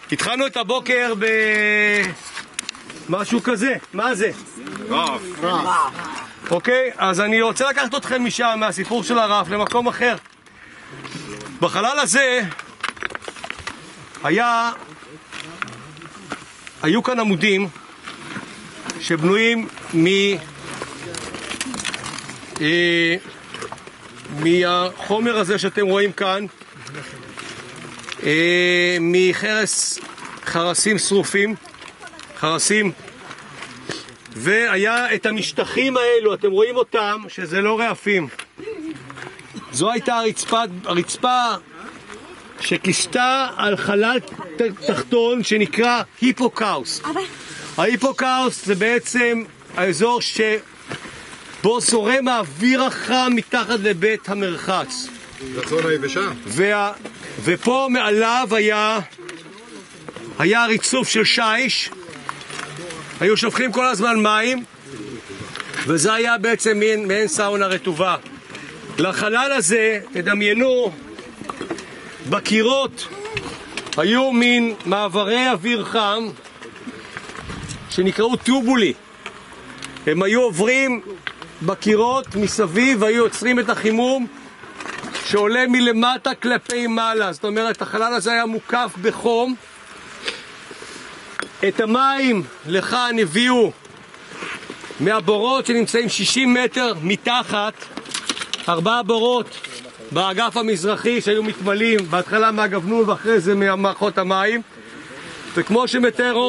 התחלנו את הבוקר במשהו כזה, מה זה? רף. אוקיי, אז אני רוצה לקחת אתכם משם, מהסיפור של הרף, למקום אחר. בחלל הזה היו כאן עמודים שבנויים מהחומר הזה שאתם רואים כאן, חרסים שרופים, חרסים, והיה את המשטחים האלו, אתם רואים אותם, שזה לא רעפים. זו הייתה הרצפה שכיסתה על חלל תחתון שנקרא היפוקאוס. ההיפוקאוס זה בעצם האזור שבו זורם האוויר החם מתחת לבית המרחץ. זו היבשה. ופה מעליו היה ריצוף של שיש, היו שופכים כל הזמן מים, וזה היה בעצם מעין סאונה רטובה. לחלל הזה, תדמיינו, בקירות היו מין מעברי אוויר חם שנקראו טובולי. הם היו עוברים בקירות מסביב והיו יוצרים את החימום שעולה מלמטה כלפי מעלה. זאת אומרת, החלל הזה היה מוקף בחום. את המים לכאן הביאו מהבורות שנמצאים 60 מטר מתחת, 4 בורות באגף המזרחי שהיו מתמלאים בהתחלה מהגבנון ואחרי זה מהמערכות המים. וכמו שמתאר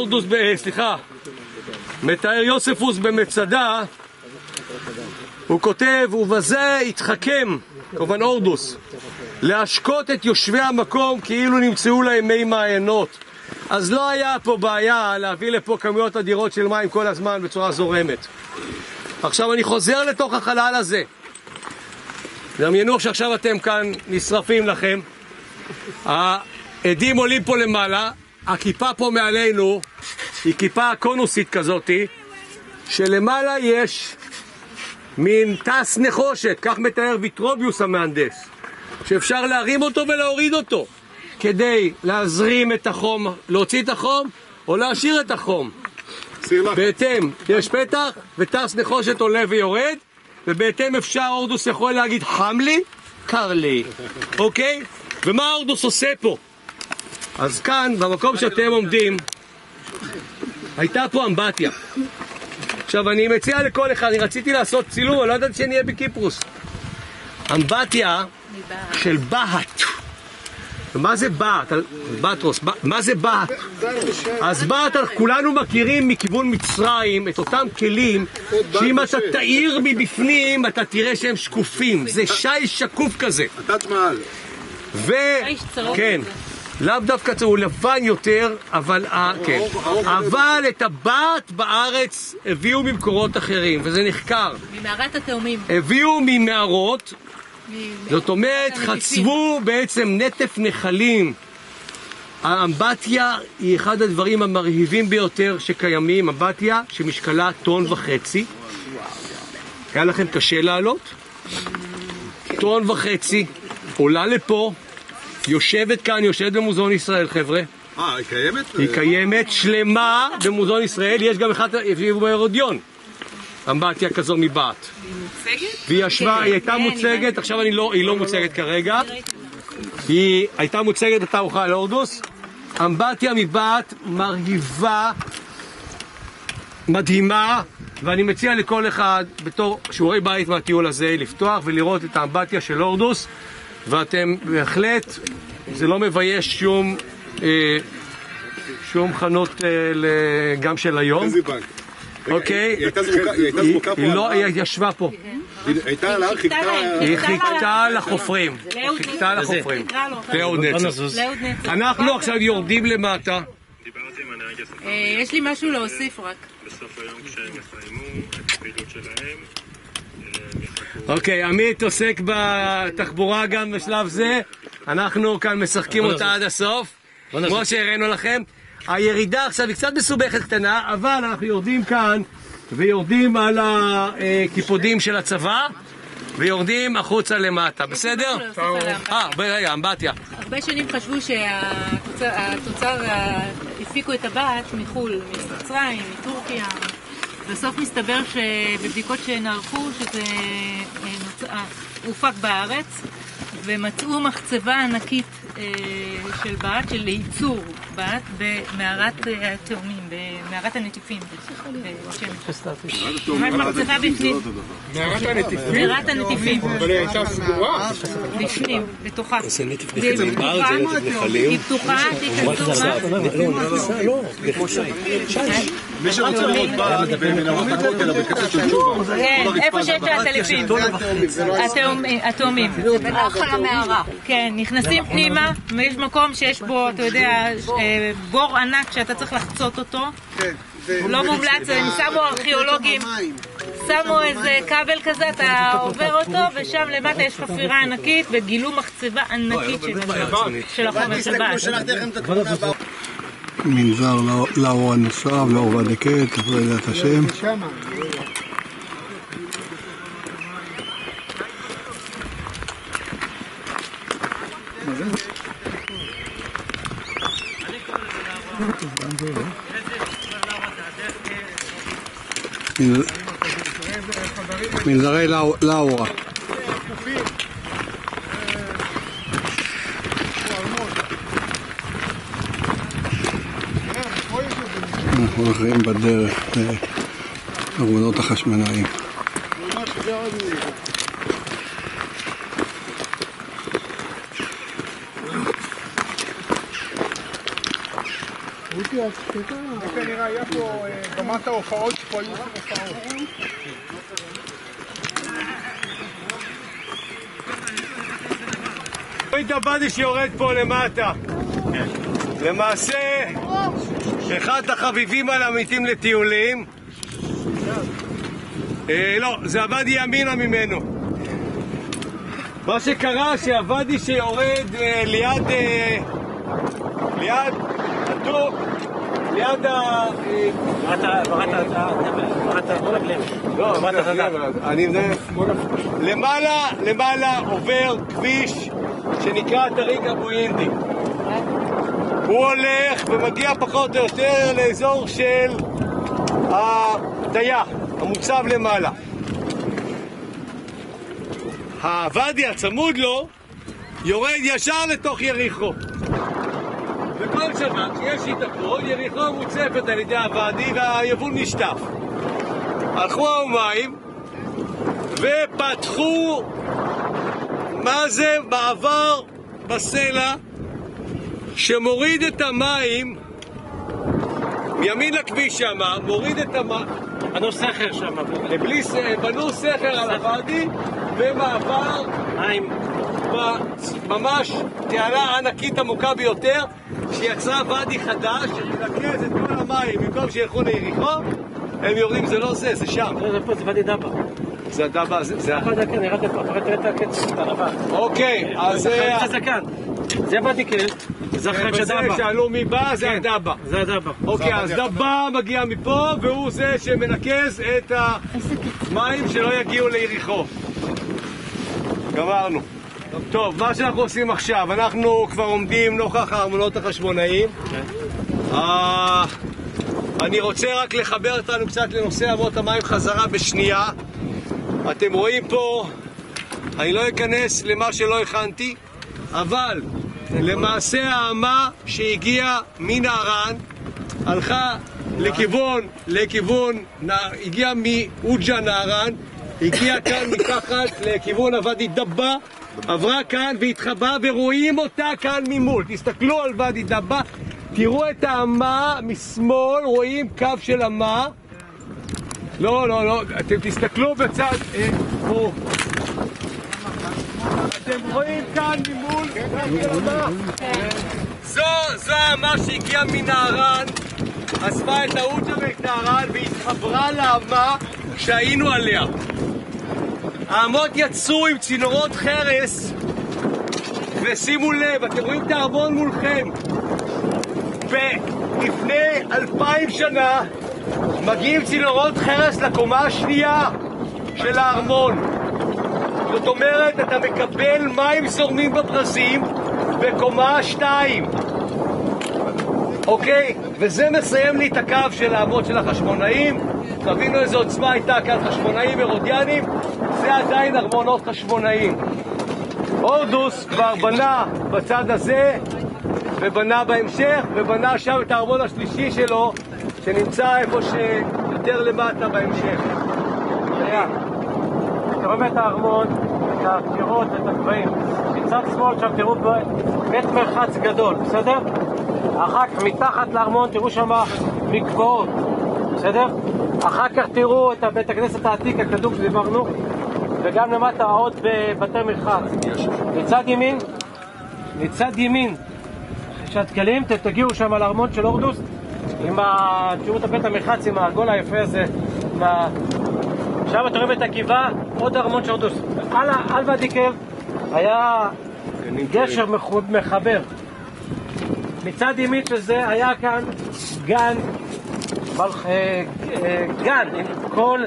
מתאר יוספוס במצדה, הוא כותב, ובזה התחכם, כמובן אורדוס, להשקות את יושבי המקום כאילו נמצאו להם מי מעיינות. אז לא היה פה בעיה להביא לפה כמויות אדירות של מים כל הזמן בצורה זורמת. עכשיו אני חוזר לתוך החלל הזה. דמיינו שעכשיו אתם כאן נשרפים לכם, העדים עולים פה למעלה, הכיפה פה מעלינו היא כיפה קונוסית כזאתי, שלמעלה יש מין טס נחושת, כך מתאר ויטרוביוס המהנדס, שאפשר להרים אותו ולהוריד אותו כדי להזרים את החום, להוציא את החום או להשאיר את החום. בהתאם יש פתח וטס נחושת עולה ויורד, ובהתאם אפשר, אורדוס יכול להגיד חם לי, קר לי, אוקיי? ומה אורדוס עושה פה? אז כאן, במקום שאתם עומדים, הייתה פה אמבטיה. עכשיו אני מציע לכל אחד, אני רציתי לעשות צילום, אבל לא ידעתי שנהיה בקיפרוס. אמבטיה של בהט. ומה זה בהט? בטרוס, מה זה בהט? אז בהט, כולנו מכירים מכיוון מצרים את אותם כלים שאם אתה תאיר מבפנים אתה תראה שהם שקופים. זה שיש שקוף כזה. תת מעל. כן, לאו דווקא הוא לבן יותר, אבל כן. אבל את הבהט בארץ הביאו ממקורות אחרים, וזה נחקר. ממערת התאומים. הביאו ממערות, זאת אומרת, חצבו בעצם נטף נחלים. האמבטיה היא אחד הדברים המרהיבים ביותר שקיימים, אמבטיה שמשקלה 1.5 טון. היה לכם קשה לעלות? 1.5 טון, עולה לפה, יושבת כאן, יושבת במוזיאון ישראל, חבר'ה. היא קיימת? היא קיימת, שלמה במוזיאון ישראל, יש גם אחד בהרודיון. אמבטיה כזו מבעט. היא מוצגת? והיא ישבה, היא הייתה מוצגת, עכשיו היא לא מוצגת כרגע. היא הייתה מוצגת בתערוכה על אורדוס. אמבטיה מבעט מרהיבה, מדהימה, ואני מציע לכל אחד בתור שיעורי בית מהטיול הזה לפתוח ולראות את האמבטיה של אורדוס, ואתם בהחלט, זה לא מבייש שום חנות גם של היום. איזה בנק? אוקיי, היא הייתה זרוקה פה? לא, היא ישבה פה. היא הייתה על ההר, היא חיכתה לחופרים. לאהוד נצר. אנחנו עכשיו יורדים למטה. יש לי משהו להוסיף רק. בסוף היום כשהם יסיימו את הפעילות שלהם. אוקיי, עמית עוסק בתחבורה גם בשלב זה. אנחנו כאן משחקים אותה עד הסוף, כמו שהראינו לכם. הירידה עכשיו היא קצת מסובכת קטנה, אבל אנחנו יורדים כאן ויורדים על הקיפודים של הצבא, ויורדים החוצה למטה, בסדר? רגע, אמבטיה. הרבה שנים חשבו שהתוצר, הפיקו את הבת מחול, ממצרים, מטורקיה. בסוף מסתבר שבבדיקות שנערכו שזה הופק בארץ, ומצאו מחצבה ענקית של בת, של ייצור בת, במערת התאומים, במערת הנטיפים. ממש מחצבה בפנים. מערת הנטיפים? מערת הנטיפים. אבל היא הייתה סגורה? בפנים, בתוכה. היא פתוחה, תיכנסו מה? מי שרוצה לראות בת במנהרות הכותל, בקצת של תשובה. כן, איפה שיש העטלפים. התאומים. בנחל המערה. כן, נכנסים פנימה, ויש מקום שיש בו, אתה יודע, בור ענק שאתה צריך לחצות אותו. לא מומלץ, הם שמו ארכיאולוגים, שמו איזה כבל כזה, אתה עובר אותו, ושם למטה יש חפירה ענקית, וגילו מחצבה ענקית של החומר של בת. מנזר לאור הנוסף, לאור ודקת, בעזרת השם. מנזרי לאורה. אנחנו הולכים בדרך לארונות החשמנאים. כנראה היה פה במת ההופעות שפה היו הופעות. את הבדי שיורד פה למטה. למעשה, אחד החביבים על עמיתים לטיולים. לא, זה הבדי ימינה ממנו. מה שקרה שהבדי שיורד ליד הטוק, ליד למעלה עובר כביש שנקרא טריק אבו אינדי. הוא הולך ומגיע פחות או יותר לאזור של הדיה, המוצב למעלה. הוואדי הצמוד לו יורד ישר לתוך יריחו. וכל שנה כשיש התאפות, יריחו מוצפת על ידי הוואדי והיבול נשטף. הלכו המים ופתחו מה זה מעבר בסלע שמוריד את המים מימין לכביש שם, מוריד את המים. בנו סכר שם. בנו סכר על הוואדי ומעבר מים ממש תעלה ענקית עמוקה ביותר שיצרה ואדי חדש שמנקז את כל המים במקום שילכו ליריחו הם יורדים, זה לא זה, זה שם. זה פה, זה ואדי דאבה. זה הדאבה, זה... כן, נראה פה, תראה את הקץ, את הרבה. אוקיי, אז זה... זה כאן. זה ואדי כן, זה אחרי שדאבה. שאלו מי בא, זה הדאבה. זה הדאבה. אוקיי, אז דאבה מגיע מפה והוא זה שמנקז את המים שלא יגיעו ליריחו. גמרנו. טוב, מה שאנחנו עושים עכשיו, אנחנו כבר עומדים נוכח הארמונות החשמונאיים. אני רוצה רק לחבר אותנו קצת לנושא אמות המים חזרה בשנייה. אתם רואים פה, אני לא אכנס למה שלא הכנתי, אבל למעשה האמה שהגיעה מנהרן הלכה לכיוון, הגיעה מאוג'ה נהרן, הגיעה כאן מתחת לכיוון הוואדי דאבה, עברה כאן והתחבאה ורואים אותה כאן ממול. תסתכלו על ואדי דאבה, תראו את האמה משמאל, רואים קו של אמה. לא, אתם תסתכלו בצד, פה. אתם רואים כאן ממול קו של אמה. זו האמה שהגיעה מנהרן, אספה את האוג'ה ואת נהרן והתחברה לאמה שהיינו עליה. האמות יצאו עם צינורות חרס, ושימו לב, אתם רואים את הארמון מולכם. ולפני 2000 שנה מגיעים צינורות חרס לקומה השנייה של הארמון. זאת אומרת, אתה מקבל מים זורמים בברזים בקומה 2. אוקיי? וזה מסיים לי את הקו של האבות של החשמונאים. תבינו איזו עוצמה הייתה כאן, חשמונאים ורודיאנים. זה עדיין ארמונות חשמונאים. הורדוס כבר בנה בצד הזה, ובנה בהמשך, ובנה שם את הארמון השלישי שלו, שנמצא איפה שיותר למטה בהמשך. אתה רואה את הארמון, את הקירות, את הגבהים. מצד שמאל שם תראו בית מרחץ גדול, בסדר? אחר כך מתחת לארמון תראו שם מקוואות, בסדר? אחר כך תראו את בית הכנסת העתיק הקדום שדיברנו, וגם למטה עוד בבתי מרחץ. מצד ימין, כשהתקלים תגיעו שם לארמון של הורדוס, תראו את בית המרחץ עם העגול היפה הזה. עכשיו אתה רואה את הגבעה, עוד ארמון של הורדוס. על ודיקל היה גשר מחבר. מצד ימין של זה היה כאן גן עם כל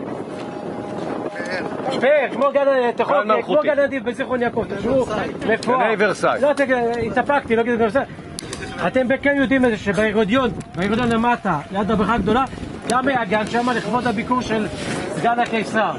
כמו גן עדיף בזיכרון יעקב. גני ורסאי. לא, התאפקתי, לא גיד ורסאי. אתם בכן יודעים את זה שבהירודיון למטה, ליד הבריכה הגדולה, גם היה גן שם לכבוד הביקור של סגן הקיסר.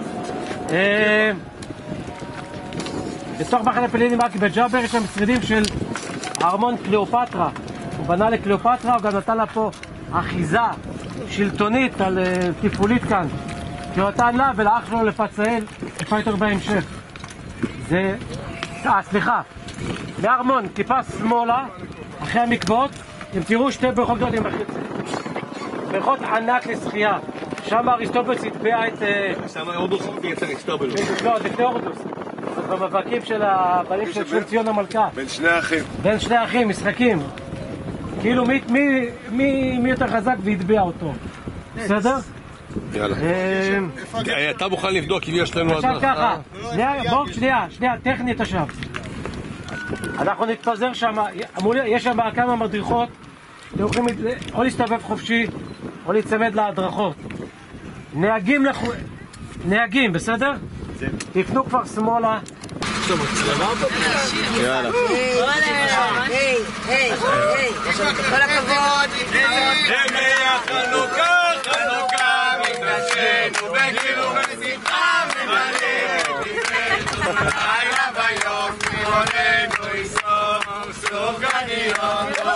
בתוך מחנה פליטים רק בג'אבר יש שם שרידים של ארמון קליאופטרה. הוא בנה לקליאופטרה, הוא גם נתן לה פה אחיזה שלטונית על תפעולית כאן, שהוא נתן לה ולאח שלו לפצאל טיפה יותר בהמשך. זה... סליחה, מארמון טיפה שמאלה אחרי המקוואות אם תראו שתי בריכות גדולות עם בריכות ענק לשחייה. שם אריסטובולוס התביע את... שם הורדוס התביע את אריסטובולוס. לא, לפני הורדוס. במאבקים של הבנים של שום ציון המלכה. בין שני אחים, משחקים. כאילו מי יותר חזק והתביע אותו. בסדר? יאללה. אתה מוכן לבדוק אם יש לנו... עכשיו ככה, בואו שנייה, טכנית עכשיו. אנחנו נתפזר שם, יש שם כמה מדריכות, אתם יכולים או להסתובב חופשי או להצמד להדרכות. נהגים, בסדר? תפנו כבר שמאלה. יאללה. היי, כל הכבוד. ימי החנוכה, חנוכה מתנשנו בגיל ובשמחה ממלא. לילה ביום תירוננו יסוף סוף גניות.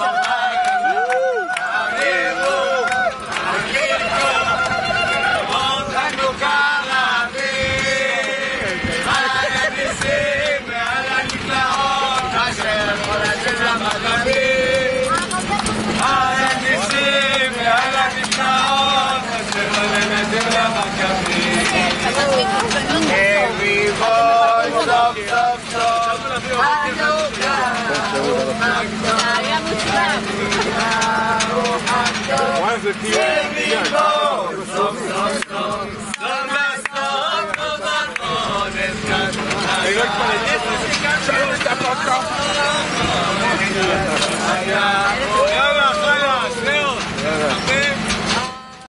זה תהיה